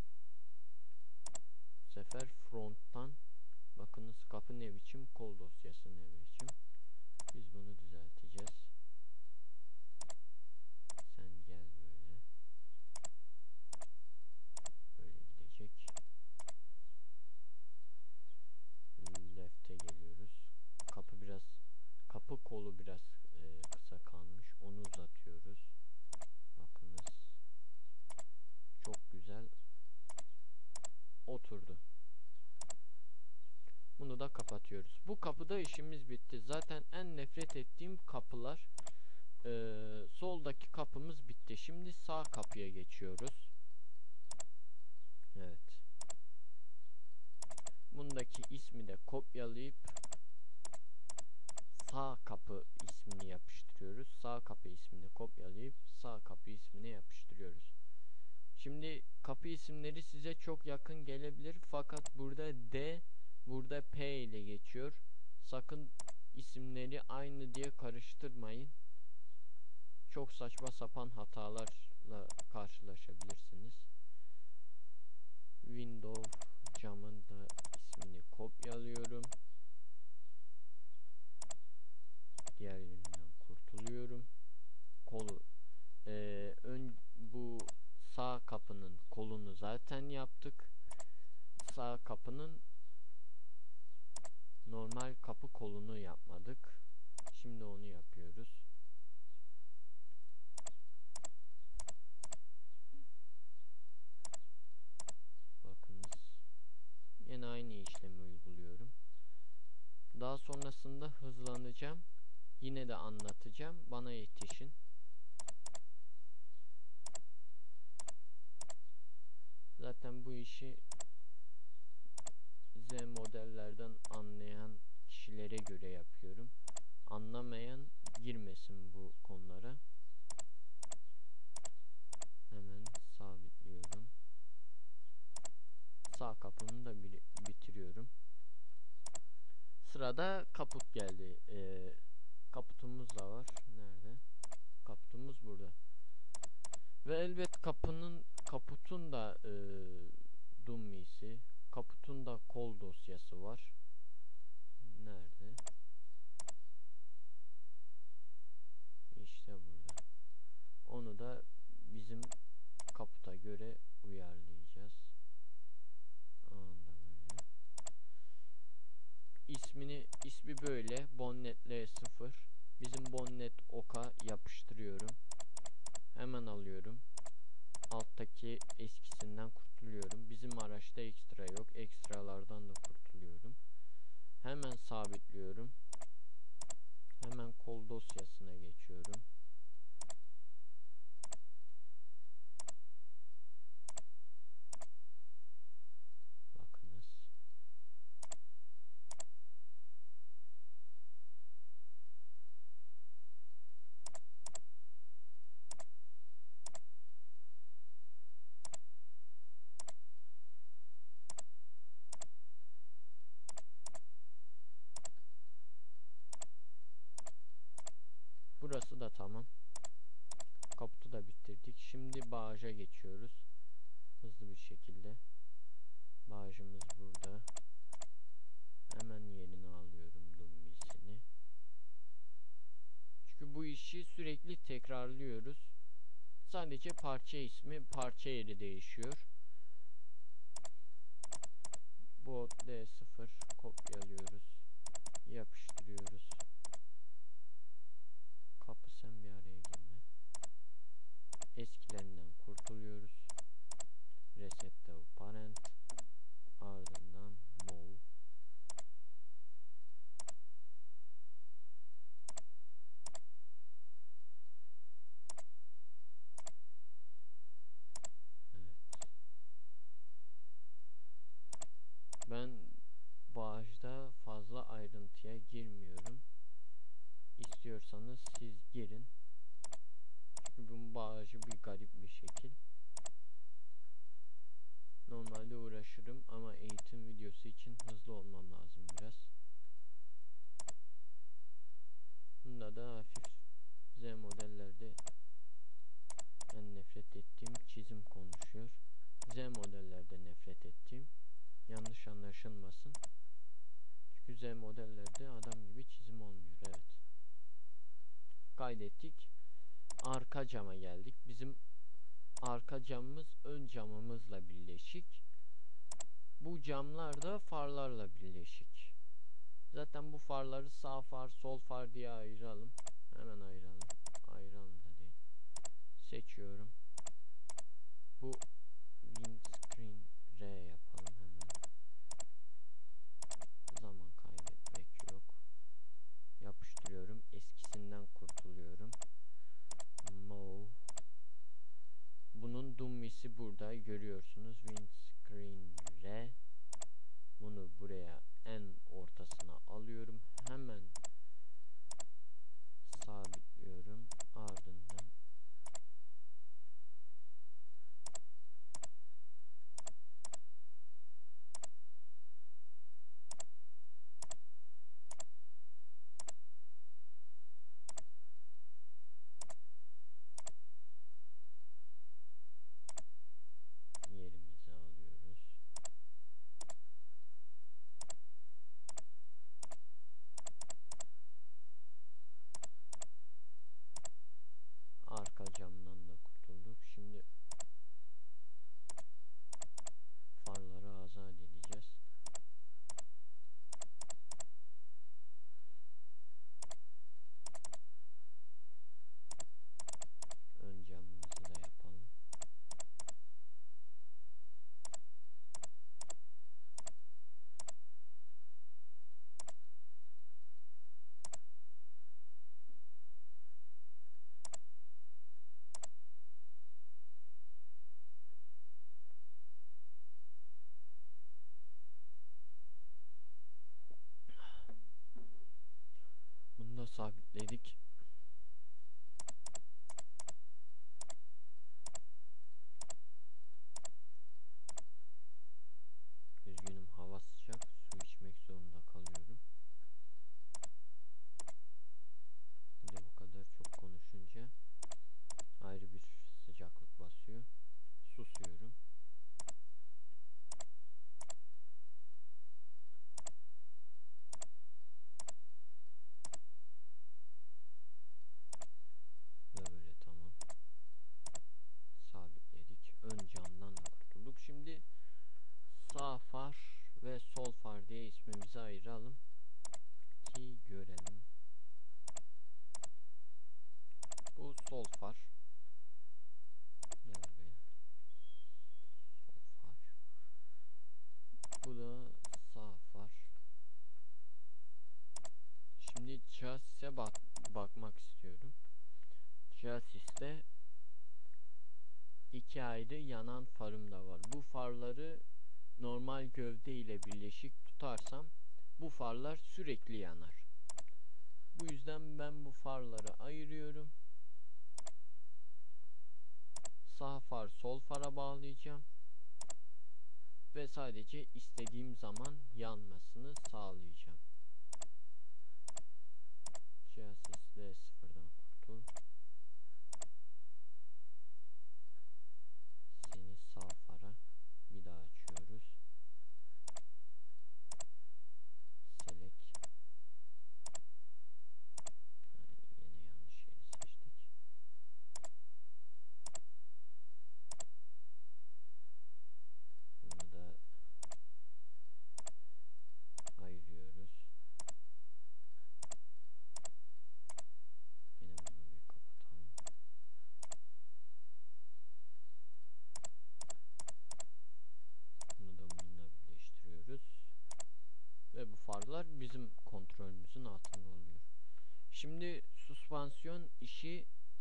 Bu sefer fronttan bakınız, kapı ne biçim, kol dosyası ne biçim. Biz bunu düzelteceğiz. Sen gel böyle. Böyle gidecek. Left'e geliyoruz. Kapı kolu biraz kısa kalmış. Onu uzatıyoruz. Bakınız. Çok güzel oturdu. Bunu da kapatıyoruz. Bu kapıda işimiz bitti. Zaten en nefret ettiğim kapılar. Soldaki kapımız bitti. Şimdi sağ kapıya geçiyoruz. Evet. Bundaki ismi de kopyalayıp sağ kapı ismini yapıştırıyoruz. Sağ kapı ismini kopyalayıp sağ kapı ismini yapıştırıyoruz. Şimdi kapı isimleri size çok yakın gelebilir. Fakat burada D, burada P ile geçiyor. Sakın isimleri aynı diye karıştırmayın. Çok saçma sapan hatalarla karşılaşabilirsiniz. Windows camın da ismini kopyalıyorum. Diğerlerinden kurtuluyorum. Bu sağ kapının kolunu zaten yaptık. Sağ kapının normal kapı kolunu yapmadık. Şimdi onu yapıyoruz. Bakınız. Yine aynı işlemi uyguluyorum. Daha sonrasında hızlanacağım. Yine de anlatacağım. Bana yetişin. Zaten bu işi Z modellerden anlayan kişilere göre yapıyorum. Anlamayan girmesin bu konulara. Hemen sabitliyorum. Sağ kapımı da bitiriyorum. Sırada kaput geldi. Kaputumuz da var. Nerede? Kaputumuz burada. Ve elbet kaputun da dummisi, kaputun da kol dosyası var. Nerede? İşte burada. Onu da bizim kaputa göre uyarlayacağız. Anında böyle. İsmi böyle. Bonnet L0. Bizim bonnet oka yapıştırıyorum. Hemen alıyorum. Alttaki eskisinden kurtuluyorum. Bizim araçta ekstra yok. Ekstralardan da kurtuluyorum. Hemen sabitliyorum. Hemen kol dosyasına geçiyorum. Bakınız. Burası da tamam. Kaputu da bitirdik. Şimdi bağaca geçiyoruz. hızlı bir şekilde. Bağcımız burada. Hemen yerine alıyorum dummisini. Çünkü bu işi sürekli tekrarlıyoruz. Sadece parça ismi, parça yeri değişiyor. Bot D0 kopyalıyoruz. Yapıştırıyoruz. Kapı sen bir araya girme. Eskilerinden kurtuluyoruz. Reset to parent. Ardından move. Evet. Ben bağışta fazla ayrıntıya girmiyorum. İstiyorsanız siz girin. Çünkü bunun bağışı bir garip bir şekil. Normalde uğraşırım ama eğitim videosu için hızlı olmam lazım biraz. Bunda da hafif Z modellerde en nefret ettiğim çizim konuşuyor. Z modellerde nefret ettiğim, yanlış anlaşılmasın. Çünkü Z modellerde adam gibi çizim olmuyor. Evet. Kaydettik. Arka cama geldik. Bizim arka camımız ön camımızla birleşik. Bu camlar da farlarla birleşik. Zaten bu farları sağ far, sol far diye ayıralım. Hemen ayıralım. Ayıralım da değil. Seçiyorum. Bu windscreen R yapalım hemen. Zaman kaybetmek yok. Yapıştırıyorum. Eskisinden kurtuluyorum. Move. Bunun dummisi burada görüyorsunuz. Windscreen R. Bunu buraya en ortasına alıyorum. Hemen sabitliyorum. Ardından yerimizi alıyoruz. Arka camdan da kurtulduk. Şimdi farları azat edeceğiz. Ön camımızı da yapalım. Bunu da sabitledik. Üzgünüm, hava sıcak. Su içmek zorunda kalıyorum. Bir de bu kadar çok konuşunca ayrı bir sıcaklık basıyor. Susuyorum. Ve böyle tamam. Sabitledik. Ön camdan da kurtulduk. Şimdi sağ far ve sol far diye ismimizi ayıralım ki görelim. Bu sol far. Gel buraya. Sol far. Bu da sağ far. Şimdi chasis'e bakmak istiyorum. Chasis'te iki ayrı yanan farım da var. Bu farları normal gövde ile birleşik tutarsam bu farlar sürekli yanar. Bu yüzden ben bu farları ayırıyorum. Sağ far sol fara bağlayacağım. Ve sadece istediğim zaman yanmasını sağlayacağım. Chassis D0'dan kurtul. Seni sağ fara. yapıyorlar. Bizim kontrolümüzün altında oluyor. Şimdi süspansiyon işi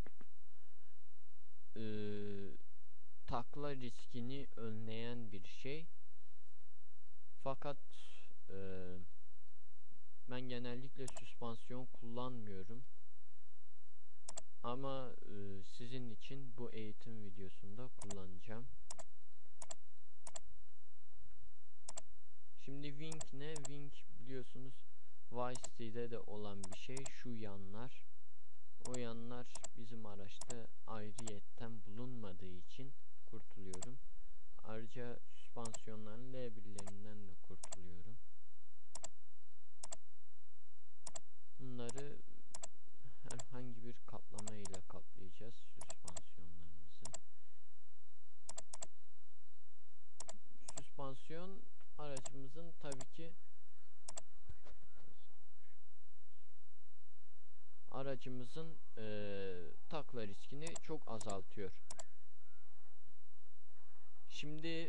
takla riskini önleyen bir şey. Fakat ben genellikle süspansiyon kullanmıyorum. Ama sizin için bu eğitim videosunda kullanacağım. Şimdi wing ne? Wing biliyorsunuz Vice City'de de olan bir şey. Şu yanlar. O yanlar bizim araçta ayrıyetten bulunmadığı için kurtuluyorum. Ayrıca süspansiyonların L1'lerinden de kurtuluyorum. Bunları herhangi bir kaplama ile kaplayacağız süspansiyonlarımızı. Süspansiyon aracımızın tabii ki takla riskini çok azaltıyor. Şimdi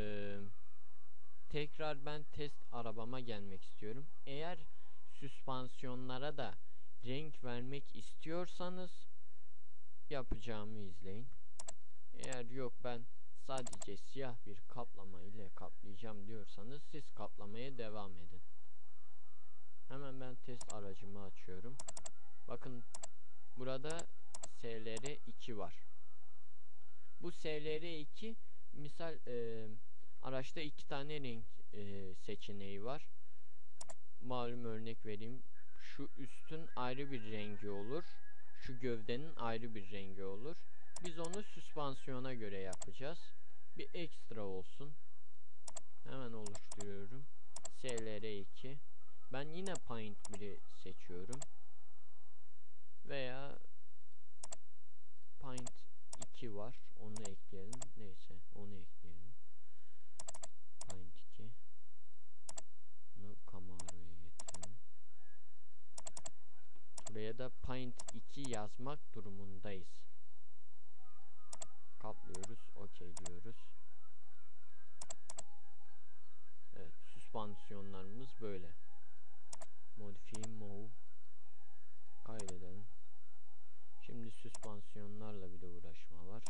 tekrar ben test arabama gelmek istiyorum. Eğer süspansiyonlara da renk vermek istiyorsanız yapacağımı izleyin. Eğer yok ben sadece siyah bir kaplama ile kaplayacağım diyorsanız siz kaplamaya devam edin. Hemen ben test aracımı açıyorum. Bakın burada SLR2 var. Bu SLR2 misal araçta 2 tane renk seçeneği var. Malum örnek vereyim. Şu üstün ayrı bir rengi olur. Şu gövdenin ayrı bir rengi olur. Biz onu süspansiyona göre yapacağız. Bir ekstra olsun. Hemen oluşturuyorum. SLR2. Ben yine Paint 1'i seçiyorum. Veya Paint 2 var. Onu ekleyelim. Neyse onu ekleyelim. Paint 2. Bunu Camaro'ya getirelim. Buraya da Paint 2 yazmak durumundayız. Kaplıyoruz. OK diyoruz. Evet. Süspansiyonlarımız böyle. Modify Move. Kaydedelim. Şimdi süspansiyonlarla bir de uğraşma var.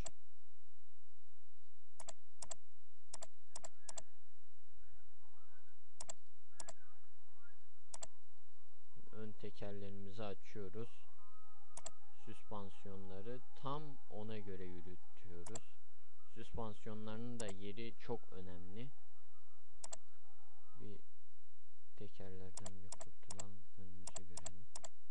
Ön tekerlerimizi açıyoruz. Süspansiyonları tam ona göre yürütüyoruz. Süspansiyonlarının da yeri çok önemli. Bir tekerlerden bir kurtulalım. Önümüzü görelim.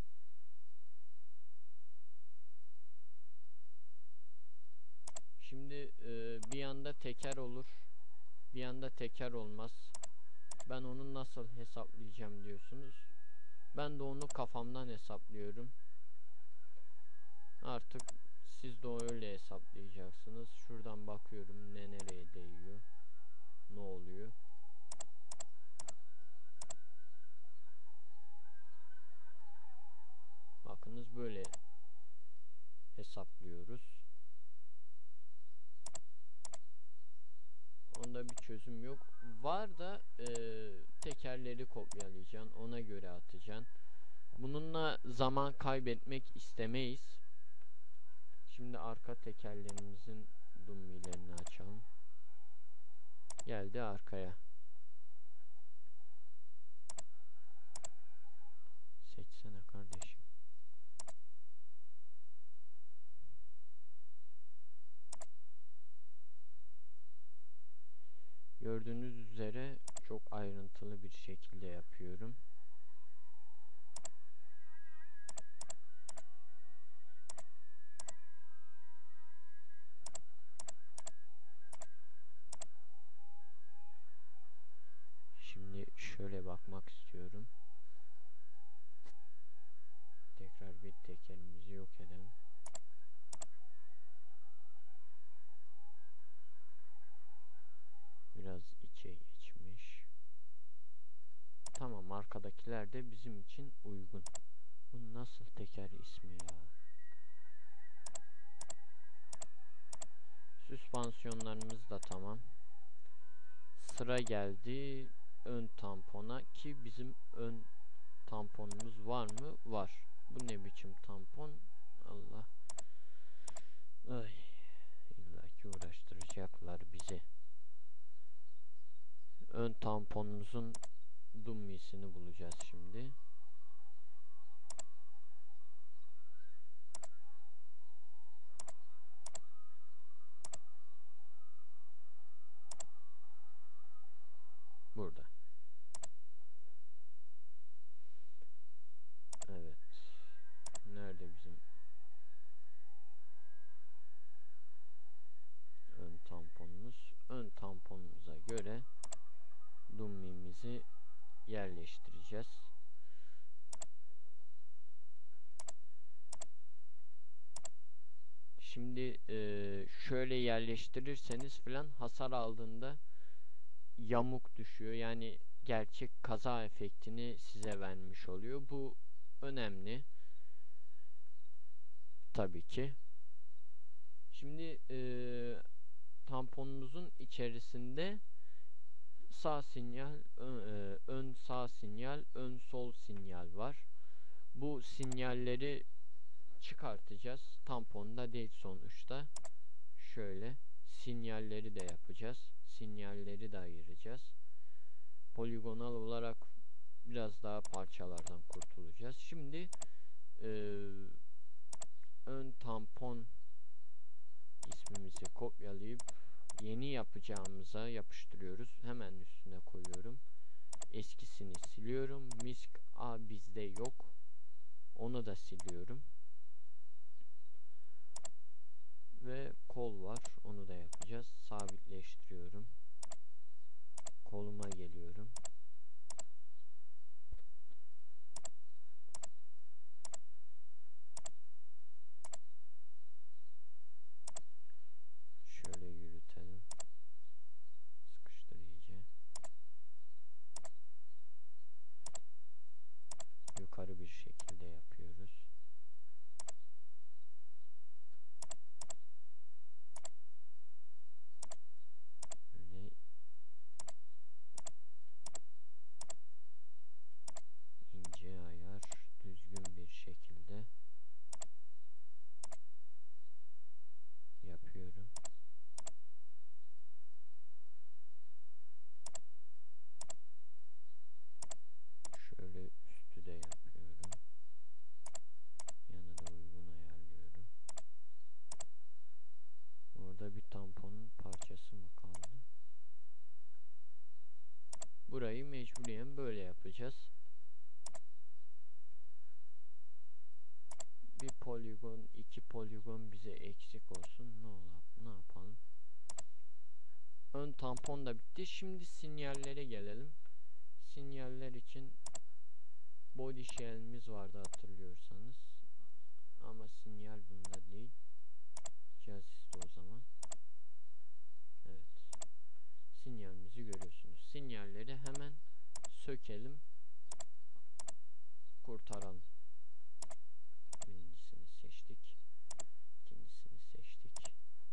Şimdi bir yanda teker olur. Bir yanda teker olmaz. Ben onu nasıl hesaplayacağım diyorsunuz. Ben de onu kafamdan hesaplıyorum. Artık siz de öyle hesaplayacaksınız. Şuradan bakıyorum ne nereye değiyor. Ne oluyor. Bakınız böyle hesaplıyoruz. Onda bir çözüm yok. Var da tekerleri kopyalayacaksın. Ona göre atacaksın. Bununla zaman kaybetmek istemeyiz. Şimdi arka tekerlerimizin dummilerini açalım. Geldi arkaya. Seçsene kardeşim. Gördüğünüz üzere çok ayrıntılı bir şekilde yapıyorum. Şimdi şöyle bakmak istiyorum. Tekrar bir tekerimizi yok edelim. Biraz içe geçmiş. Tamam, arkadakiler de bizim için uygun. Bu nasıl teker ismi ya? Süspansiyonlarımız da tamam. Sıra geldi ön tampona, ki bizim ön tamponumuz var mı? Var. Bu ne biçim tampon? Allah. Ay. İllaki uğraştıracaklar bizi. Ön tamponumuzun dummisini bulacağız şimdi. Burada. Evet. Nerede bizim ön tamponumuz? Ön tamponumuza göre dummimizi yerleştireceğiz. Şimdi şöyle yerleştirirseniz falan hasar aldığında yamuk düşüyor. Yani gerçek kaza efektini size vermiş oluyor. Bu önemli. Tabii ki. Şimdi tamponumuzun içerisinde sağ sinyal, ön sağ sinyal, ön sol sinyal var. Bu sinyalleri çıkartacağız. Tamponda değil sonuçta. Şöyle sinyalleri de yapacağız. Sinyalleri de ayıracağız. Poligonal olarak biraz daha parçalardan kurtulacağız. Şimdi ön tampon ismimizi kopyalayıp yeni yapacağımıza yapıştırıyoruz. Hemen üstüne koyuyorum. Eskisini siliyorum. Misk A bizde yok. Onu da siliyorum. Ve kol var. Onu da yapacağız. Sabitleştiriyorum. Koluma geliyorum. Şöyle yürütelim. Sıkıştır iyice. Yukarı bir şekilde yapıyoruz. Böyle ince ayar, düzgün bir şekilde yapıyorum. Şöyle üstü de yapıyorum. Yanı da uygun ayarlıyorum. Orada bir tamponun parçası mı kaldı? Burayı mecburiyen böyle yapacağız. Bir poligon, iki poligon bize eksik olsun. Ne yapalım? Ön tampon da bitti. Şimdi sinyallere gelelim. Sinyaller için body shell'imiz vardı hatırlıyorsanız. Ama sinyal bunda değil. Chassis o zaman. Evet. Sinyalimizi görüyorsunuz. Sinyalleri hemen sökelim. Kurtaralım. Birincisini seçtik. İkincisini seçtik.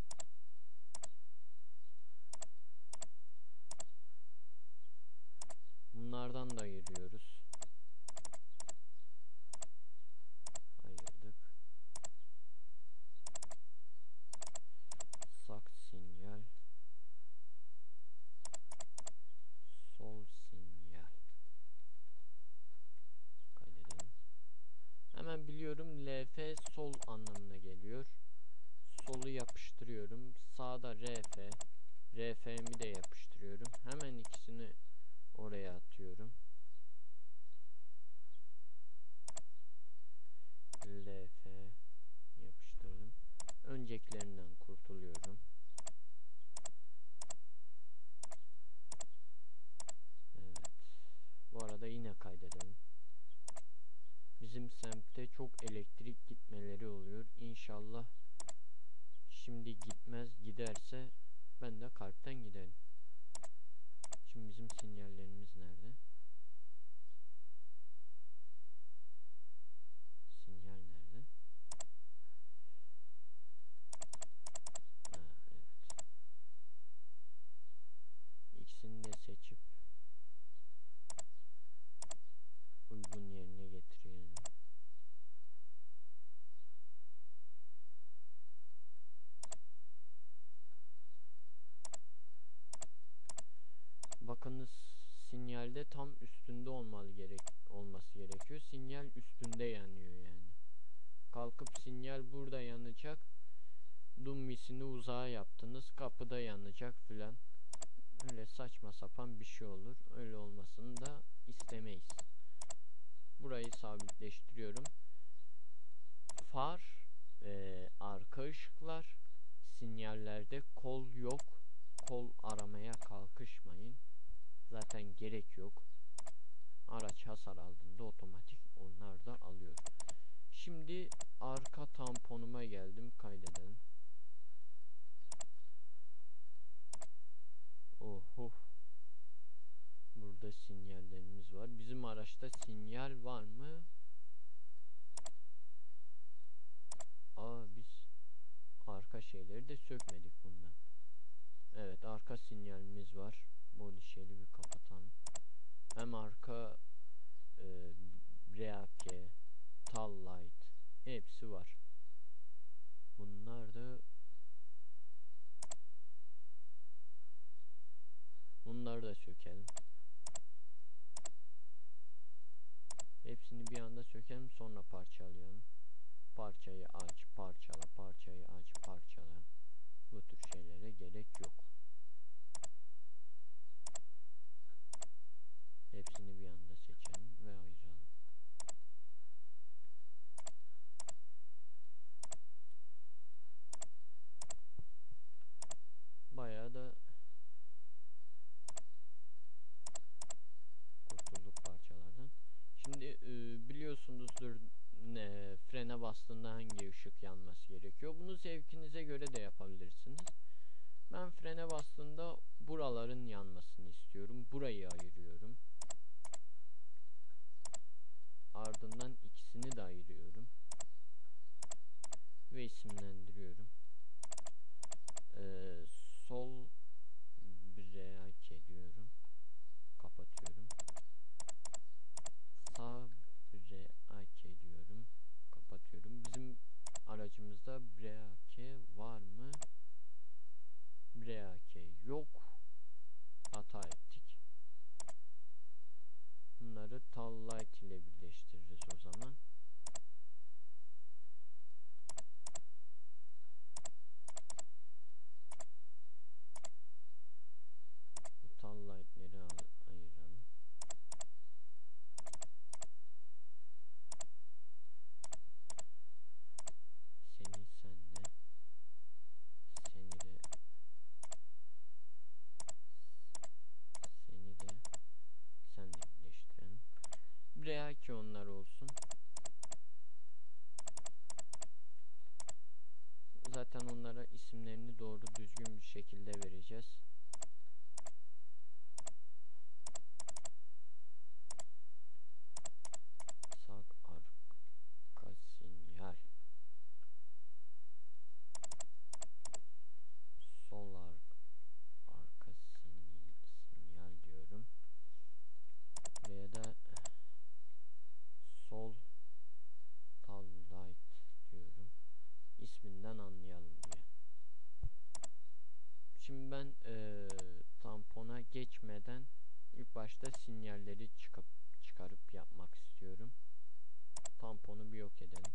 Bunlardan da ayırıyoruz. Ayırdık. Sak sinyal. Sol sinyal. Kaydedelim. Hemen biliyorum LF sol anlamına geliyor. Solu yapıştırıyorum. Sağda RF. RF'mi de yapıştırıyorum. Hemen ikisini oraya atıyorum. LF yapıştırdım. Öncekilerinden kurtuluyorum. Evet. Bu arada yine kaydedelim. Bizim semtte çok elektrik gitmeleri oluyor. İnşallah şimdi gitmez. Giderse ben de kalpten giderim. Şimdi bizim sinyallerimiz nerede? Sinyal nerede? Ha, evet. İkisini de seçip bakınız, sinyalde tam üstünde olması gerekiyor. Sinyal üstünde yanıyor yani. Kalkıp sinyal burada yanacak. Dummisini uzağa yaptınız, kapıda yanacak filan. Öyle saçma sapan bir şey olur. Öyle olmasını da istemeyiz. Burayı sabitleştiriyorum. Far ve arka ışıklar, sinyallerde kol yok. Kol aramaya kalkışmayın. Zaten gerek yok. Araç hasar aldığında otomatik onlar da alıyor. Şimdi arka tamponuma geldim. Kaydedelim. Oho. Burada sinyallerimiz var. Bizim araçta sinyal var mı? Biz arka şeyleri de sökmedik bundan. Evet, arka sinyalimiz var. Body shell'i bir kapatalım. Hem arka reake, tail light hepsi var. Bunları da sökelim. Hepsini bir anda sökelim, sonra parçalayalım. Parçayı aç, parçala, parçayı aç, parçala. Bu tür şeylere gerek yok. Hepsini bir anda seçelim ve ayıralım. Bayağı da kurtulduk parçalardan. Şimdi biliyorsunuzdur frene bastığında hangi ışık yanması gerekiyor. Bunu zevkinize göre de yapabilirsiniz. Ben frene bastığında buraların yanmasını istiyorum. Burayı ayırıyorum. Ardından ikisini de ayırıyorum. Ve isimlendiriyorum. Sol brake diyorum. Kapatıyorum. Sağ brake diyorum. Kapatıyorum. Bizim aracımızda brake var mı? Brake yok. Hata ettik. Bunları tail light ile birleştiririz o zaman. Bu tail light'leri ayıralım. Seni senle, seni de senle birleştirelim. Brake onlar olsun. Zaten onlara isimlerini doğru düzgün bir şekilde vereceğiz. Sağ arka sinyal, sol arka sinyal diyorum. Buraya da sol tail light diyorum. İsminden anlayalım diye. Şimdi ben tampona geçmeden ilk başta sinyalleri çıkarıp yapmak istiyorum. Tamponu bir yok edelim.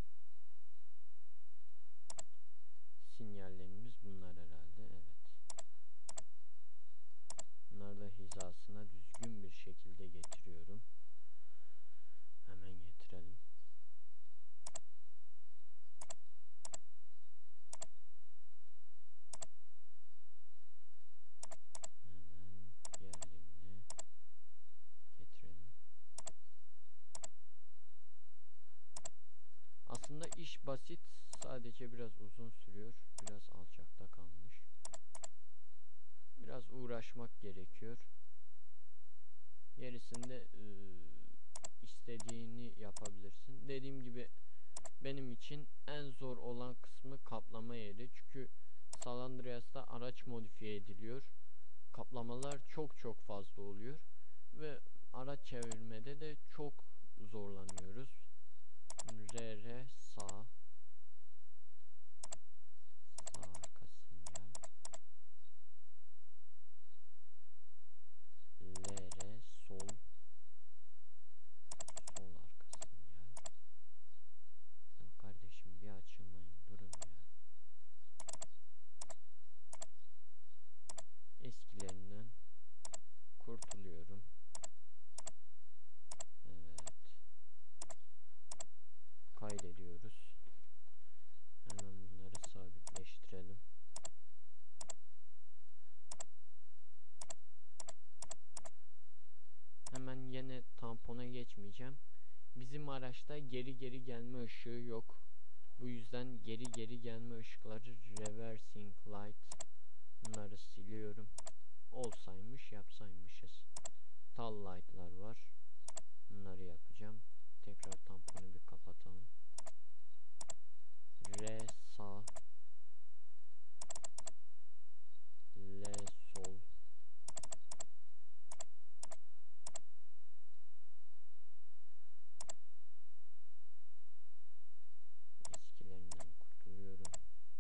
Sinyallerimiz bunlar herhalde. Evet. Bunları da hizasına düzgün bir şekilde getiriyorum. Hemen getirelim. Hemen yerlerine getirelim. Aslında iş basit. Sadece biraz uzun sürüyor. Biraz alçakta kalmış. Biraz uğraşmak gerekiyor. Gerisinde istediğini yapabilirsin. Dediğim gibi benim için en zor olan kısmı kaplama yeri. Çünkü San Andreas'ta araç modifiye ediliyor. Kaplamalar çok fazla oluyor. Ve araç çevirmede de çok zorlanıyoruz. RR sağ arka sinyal, geçmeyeceğim. Bizim araçta geri geri gelme ışığı yok. Bu yüzden geri geri gelme ışıkları, reversing light, bunları siliyorum. Olsaymış yapsaymışız. Tall light'lar var. Bunları yapacağım. Tekrar tamponu bir kapatalım. R sağ, L sol, eskilerinden kurtuluyorum.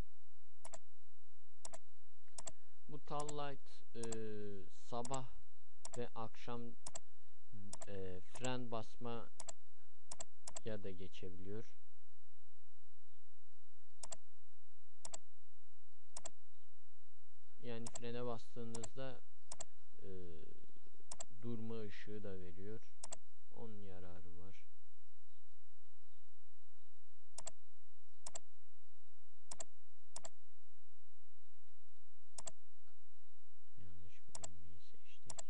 Bu tall light sabah ve akşam fren basma ya da geçebiliyor. Yani frene bastığınızda durma ışığı da veriyor. Onun yararı var. Yanlış bir düğmeyi seçtik.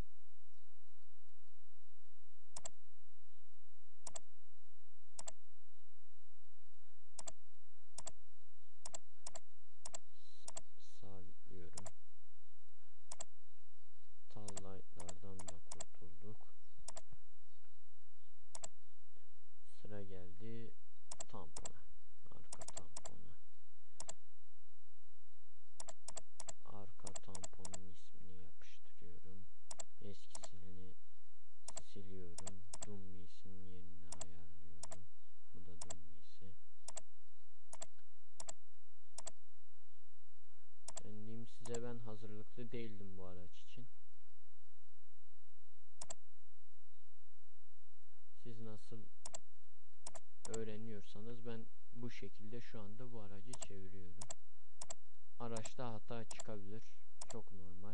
Sabitliyorum. Tall light'lardan da kurtulduk. Sıra geldi tampona. Arka tampona. Arka tamponun ismini yapıştırıyorum. Eskisini siliyorum. Dummies'in yerini ayarlıyorum. Bu da Dummies'i. Ben diyeyim size, ben hazırlıklı değildim bu araç için. Siz nasıl öğreniyorsanız, ben bu şekilde şu anda bu aracı çeviriyorum. Araçta hata çıkabilir. Çok normal.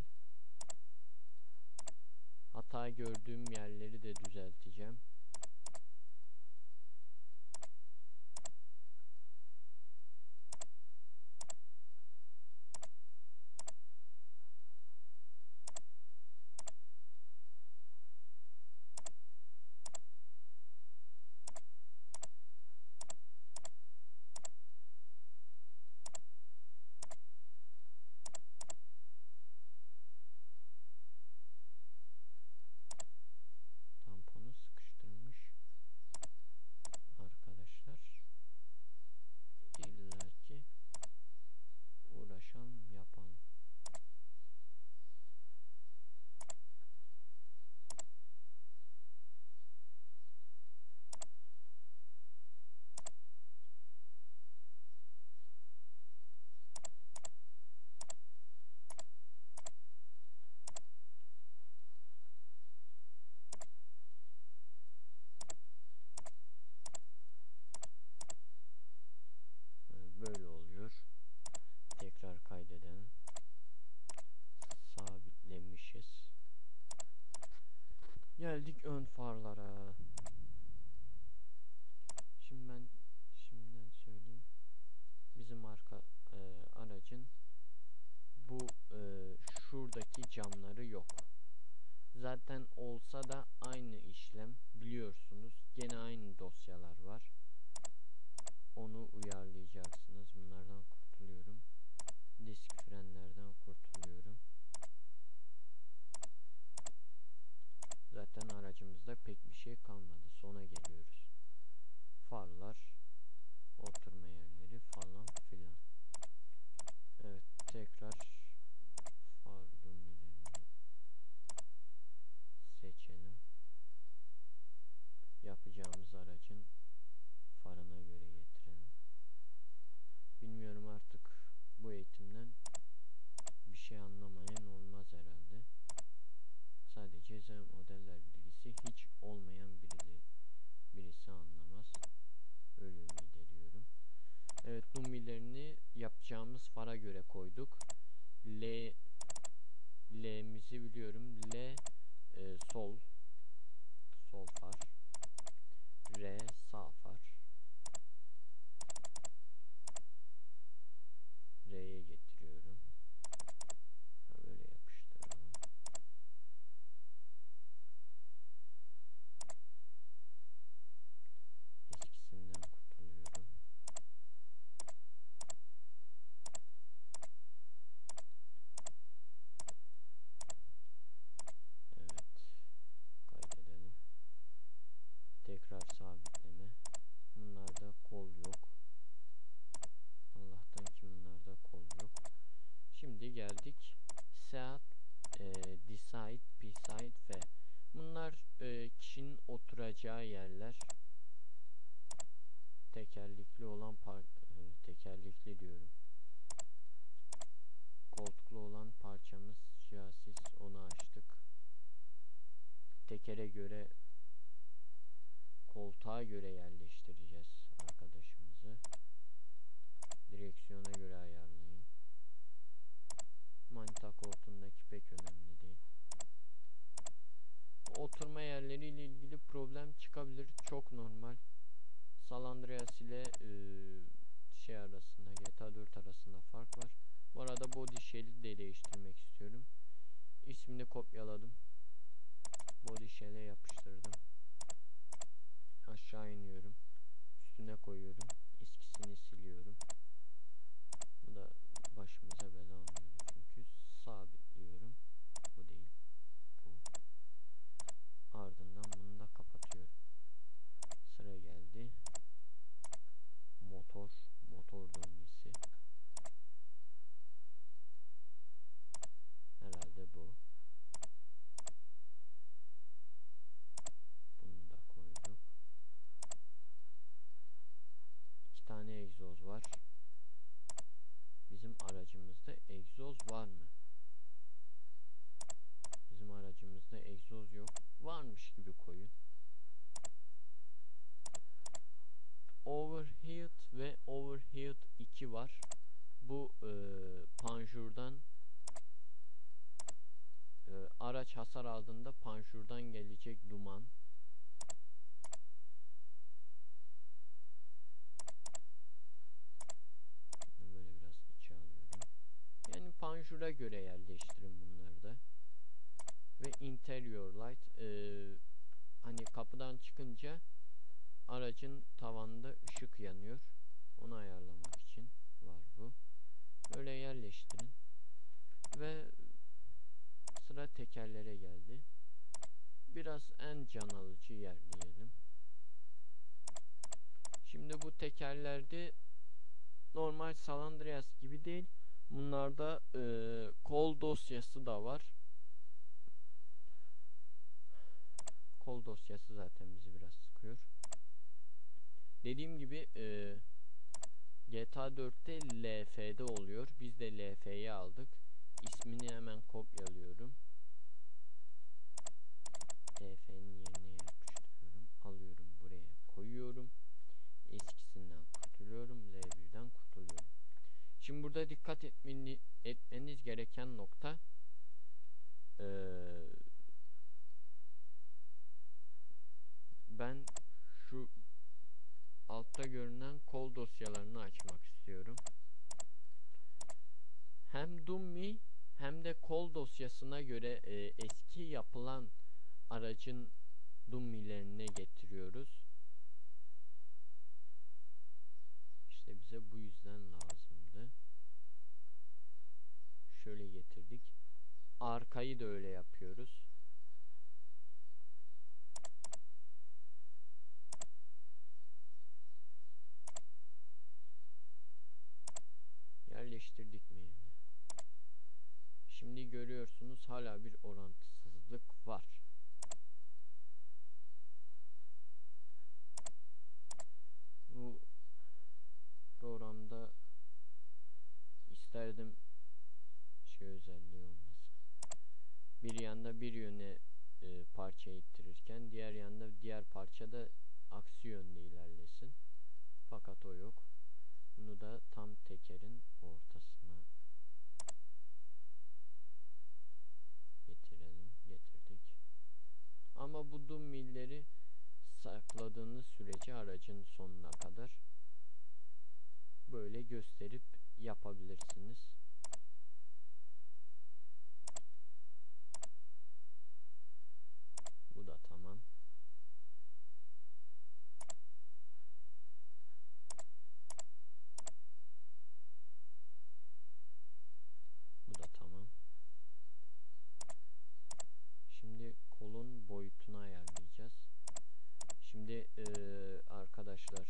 Hata gördüğüm yerleri de düzelteceğim. Tamponu sıkıştırmış arkadaşlar. İlla ki uğraşalım, yapalım. Böyle oluyor. Tekrar kaydedelim. Sabitlemişiz. Geldik ön farlara. Şimdi ben şimdiden söyleyeyim. Bizim arka aracın bu şuradaki camları yok. Zaten olsa da aynı işlem, biliyorsunuz. Gene aynı dosyalar var. Onu uyarlayacaksınız. Bunlardan kurtuluyorum. Disk frenlerden kurtuluyorum. Zaten aracımızda pek bir şey kalmadı. Sona geliyoruz. Farlar, oturma yerleri falan filan. Evet, tekrar far dummilerini seçelim. Yapacağımız aracın farına göre getirelim. Bilmiyorum, artık bu eğitimden bir şey anlamayan olmaz herhalde. Sadece Z modeller bilgisi hiç olmayan birisi anlamaz. Öyle ümit ediyorum. Evet, dummilerini yapacağımız fara göre koyduk. L'mizi biliyorum. L sol far. R sağ far. R'ye getiriyorum. Böyle yapıştıralım. Decide, Beside ve bunlar kişinin oturacağı yerler. Tekerlekli olan tekerlekli diyorum. Koltuklu olan parçamız şasis, onu açtık. Tekere göre, koltuğa göre yerleştireceğiz arkadaşımızı. Direksiyona göre ayarlayın. Manita koltuğundaki pek önemli değil. Oturma yerleriyle ilgili problem çıkabilir. Çok normal. San Andreas ile arasında, GTA 4 arasında fark var. Bu arada body shell'i de değiştirmek istiyorum. İsmini kopyaladım. Body shell'e yapıştırdım. Aşağı iniyorum. Üstüne koyuyorum. Eskisini siliyorum. Bu da başımıza bela alıyordu çünkü. Sabitliyorum. Bu değil. Bu. Ardından bunu da kapatıyorum. Sıra geldi. Motor dönmesi. Herhalde bu. Bunu da koyduk. 2 tane egzoz var. Bizim aracımızda egzoz var mı? Bizim aracımızda egzoz yok. Varmış gibi koyun. Overheat ve Overheat 2 var. Bu panjurdan araç hasar aldığında panjurdan gelecek duman. Böyle biraz içe alıyorum. Yani panjura göre yerleştirin bunları da. Ve interior light, hani kapıdan çıkınca aracın tavanında ışık yanıyor. Onu ayarlamak için var bu. Böyle yerleştirin. Ve sıra tekerlere geldi. Biraz en can alıcı yer diyelim. Şimdi bu tekerlerde normal San Andreas gibi değil. Bunlarda kol dosyası da var. Kol dosyası zaten bizi biraz sıkıyor. Dediğim gibi GTA 4'te LF'de oluyor. Biz de LF'yi aldık. İsmini hemen kopyalıyorum. LF'nin yerine yapıştırıyorum. Alıyorum, buraya koyuyorum. Eskisinden kurtuluyorum. L1'den kurtuluyorum. Şimdi burada dikkat etmeniz gereken nokta ben şu altta görünen kol dosyalarını açmak istiyorum. Hem dummy hem de kol dosyasına göre eski yapılan aracın dummy'lerine getiriyoruz. İşte bize bu yüzden lazımdı. Şöyle getirdik. Arkayı da öyle yapıyoruz. Yerleştirdik mi yerine? Şimdi görüyorsunuz hala bir orantısızlık var. Bu programda isterdim şey özelliği olması. Bir yanda bir yöne parça ittirirken diğer yanda diğer parça da aksi yönde ilerlesin. Fakat o yok. Bunu da tam tekerin ortasına getirelim. Getirdik. Ama bu dummy'leri sakladığınız sürece aracın sonuna kadar böyle gösterip yapabilirsiniz. Bu da tamam. Bu da tamam. Şimdi kolun boyutunu ayarlayacağız. Şimdi arkadaşlar,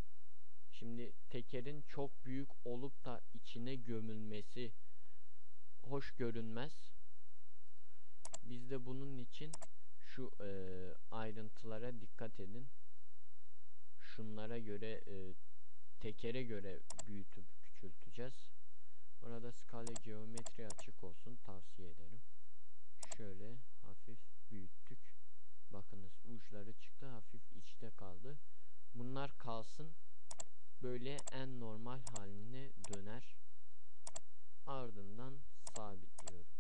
şimdi tekerin çok büyük olup da içine gömülmesi hoş görünmez. Biz de bunun için şu ayrıntılara dikkat edin. Şunlara göre tekere göre büyütüp küçülteceğiz. Burada skala geometri açık olsun, tavsiye ederim. Şöyle hafif büyüttük. Bakınız uçları çıktı, hafif içte kaldı. Bunlar kalsın. Böyle en normal haline döner. Ardından sabitliyorum.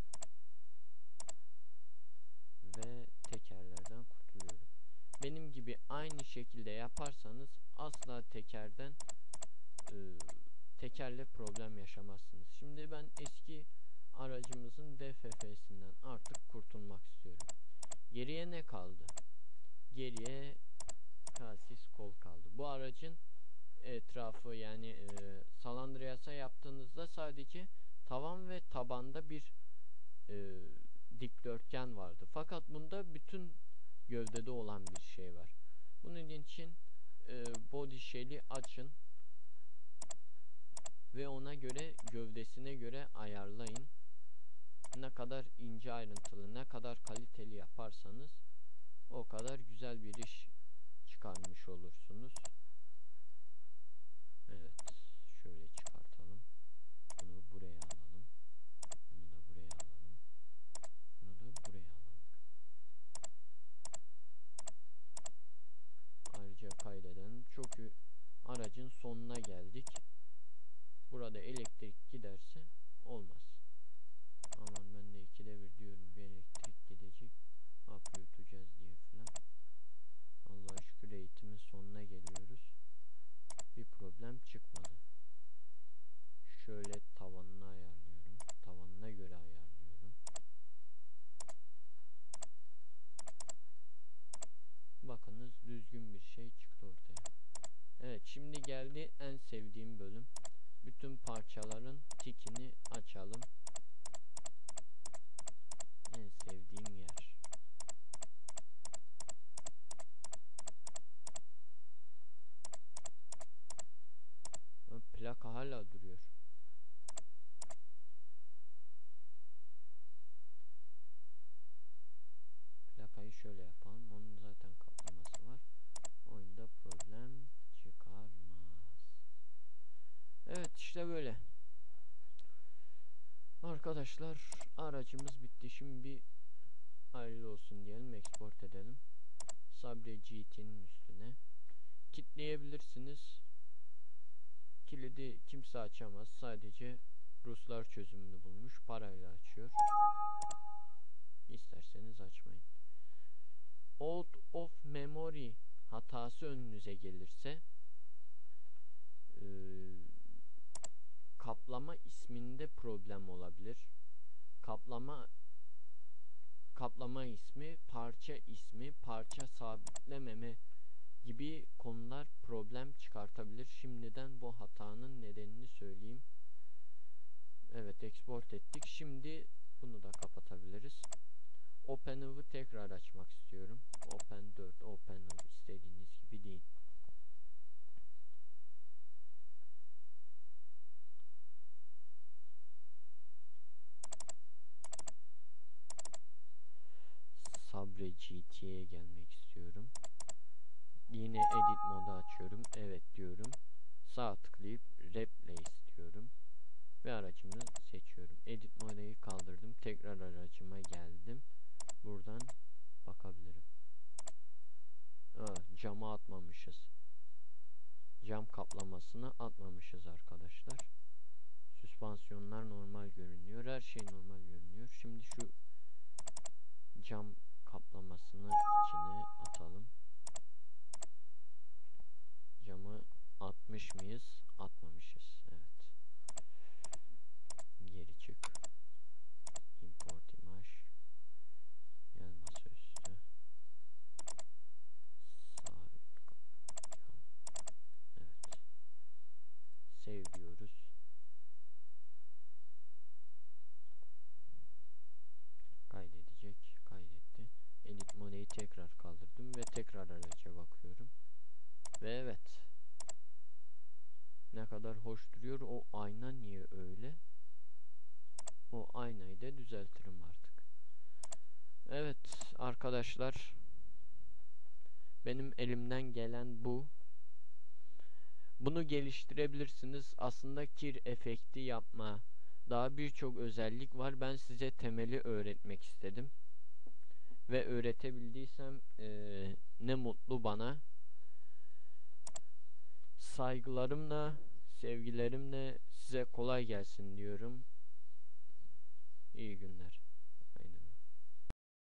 Ve tekerlerden kurtuluyorum. Benim gibi aynı şekilde yaparsanız asla tekerle problem yaşamazsınız. Şimdi ben eski aracımızın DFF'sinden artık kurtulmak istiyorum. Geriye ne kaldı? Geriye kasis kol kaldı. Bu aracın etrafı, yani San Andreas'a yaptığınızda sadece tavan ve tabanda bir dikdörtgen vardı. Fakat bunda bütün gövdede olan bir şey var. Bunun için body shell'i açın ve ona göre, gövdesine göre ayarlayın. Ne kadar ince ayrıntılı, ne kadar kaliteli yaparsanız o kadar güzel bir iş çıkarmış olursunuz. Evet, şöyle çıkartalım. Bunu buraya alalım. Bunu da buraya alalım. Bunu da buraya alalım. Ayrıca kaydedelim. Çünkü aracın sonuna geldik. Burada elektrik giderse olmaz. Aman ben de ikide bir diyorum, bir elektrik gidecek. Hap yutacağız diye falan. Allah'a şükür eğitimin sonuna geliyoruz. Bir problem çıkmadı. Şöyle tavanını ayarlıyorum. Tavanına göre ayarlıyorum. Bakınız düzgün bir şey çıktı ortaya. Evet, şimdi geldi en sevdiğim bölüm. Bütün parçaların tikini açalım. En sevdiğim yer. Plaka hala duruyor. Plakayı şöyle yapalım. Onun zaten kaplaması var. Oyunda problem çıkarmaz. Evet, işte böyle. Arkadaşlar, aracımız bitti. Şimdi bir hayırlı olsun diyelim. Export edelim. Sabre GT'nin üstüne. Kilitleyebilirsiniz. Kilidi kimse açamaz. Sadece Ruslar çözümünü bulmuş. Parayla açıyor. İsterseniz açmayın. Out of memory hatası önünüze gelirse kaplama isminde problem olabilir. Kaplama ismi, parça sabitlememe gibi konular problem çıkartabilir. Şimdiden bu hatanın nedenini söyleyeyim. Evet, export ettik. Şimdi bunu da kapatabiliriz. OpenHub'ı tekrar açmak istiyorum. Open 4, OpenHub istediğiniz gibi değil. Sabre GT'ye gelmek istiyorum. Yine edit modu açıyorum. Evet diyorum. Sağ tıklayıp replace diyorum. Ve aracımı seçiyorum. Edit modu kaldırdım. Tekrar aracıma geldim. Buradan bakabilirim. Camı atmamışız. Cam kaplamasını atmamışız arkadaşlar. Süspansiyonlar normal görünüyor. Her şey normal görünüyor. Şimdi şu cam kaplamasını içine atalım. Camı atmış mıyız? Atmamışız. Evet. Geri çık. Import image. Gel masaüstü. Sabit cam. Evet. Save diyoruz. Kaydedecek. Kaydetti. Edit mode'yi tekrar kaldırdım ve tekrar araca bakıyorum. Ve evet. Ne kadar hoş duruyor. O ayna niye öyle? O aynayı da düzeltirim artık. Evet arkadaşlar, benim elimden gelen bu. Bunu geliştirebilirsiniz. Aslında kir efekti yapma, daha birçok özellik var. Ben size temeli öğretmek istedim. Ve öğretebildiysem ne mutlu bana. Saygılarımla, sevgilerimle size kolay gelsin diyorum. İyi günler.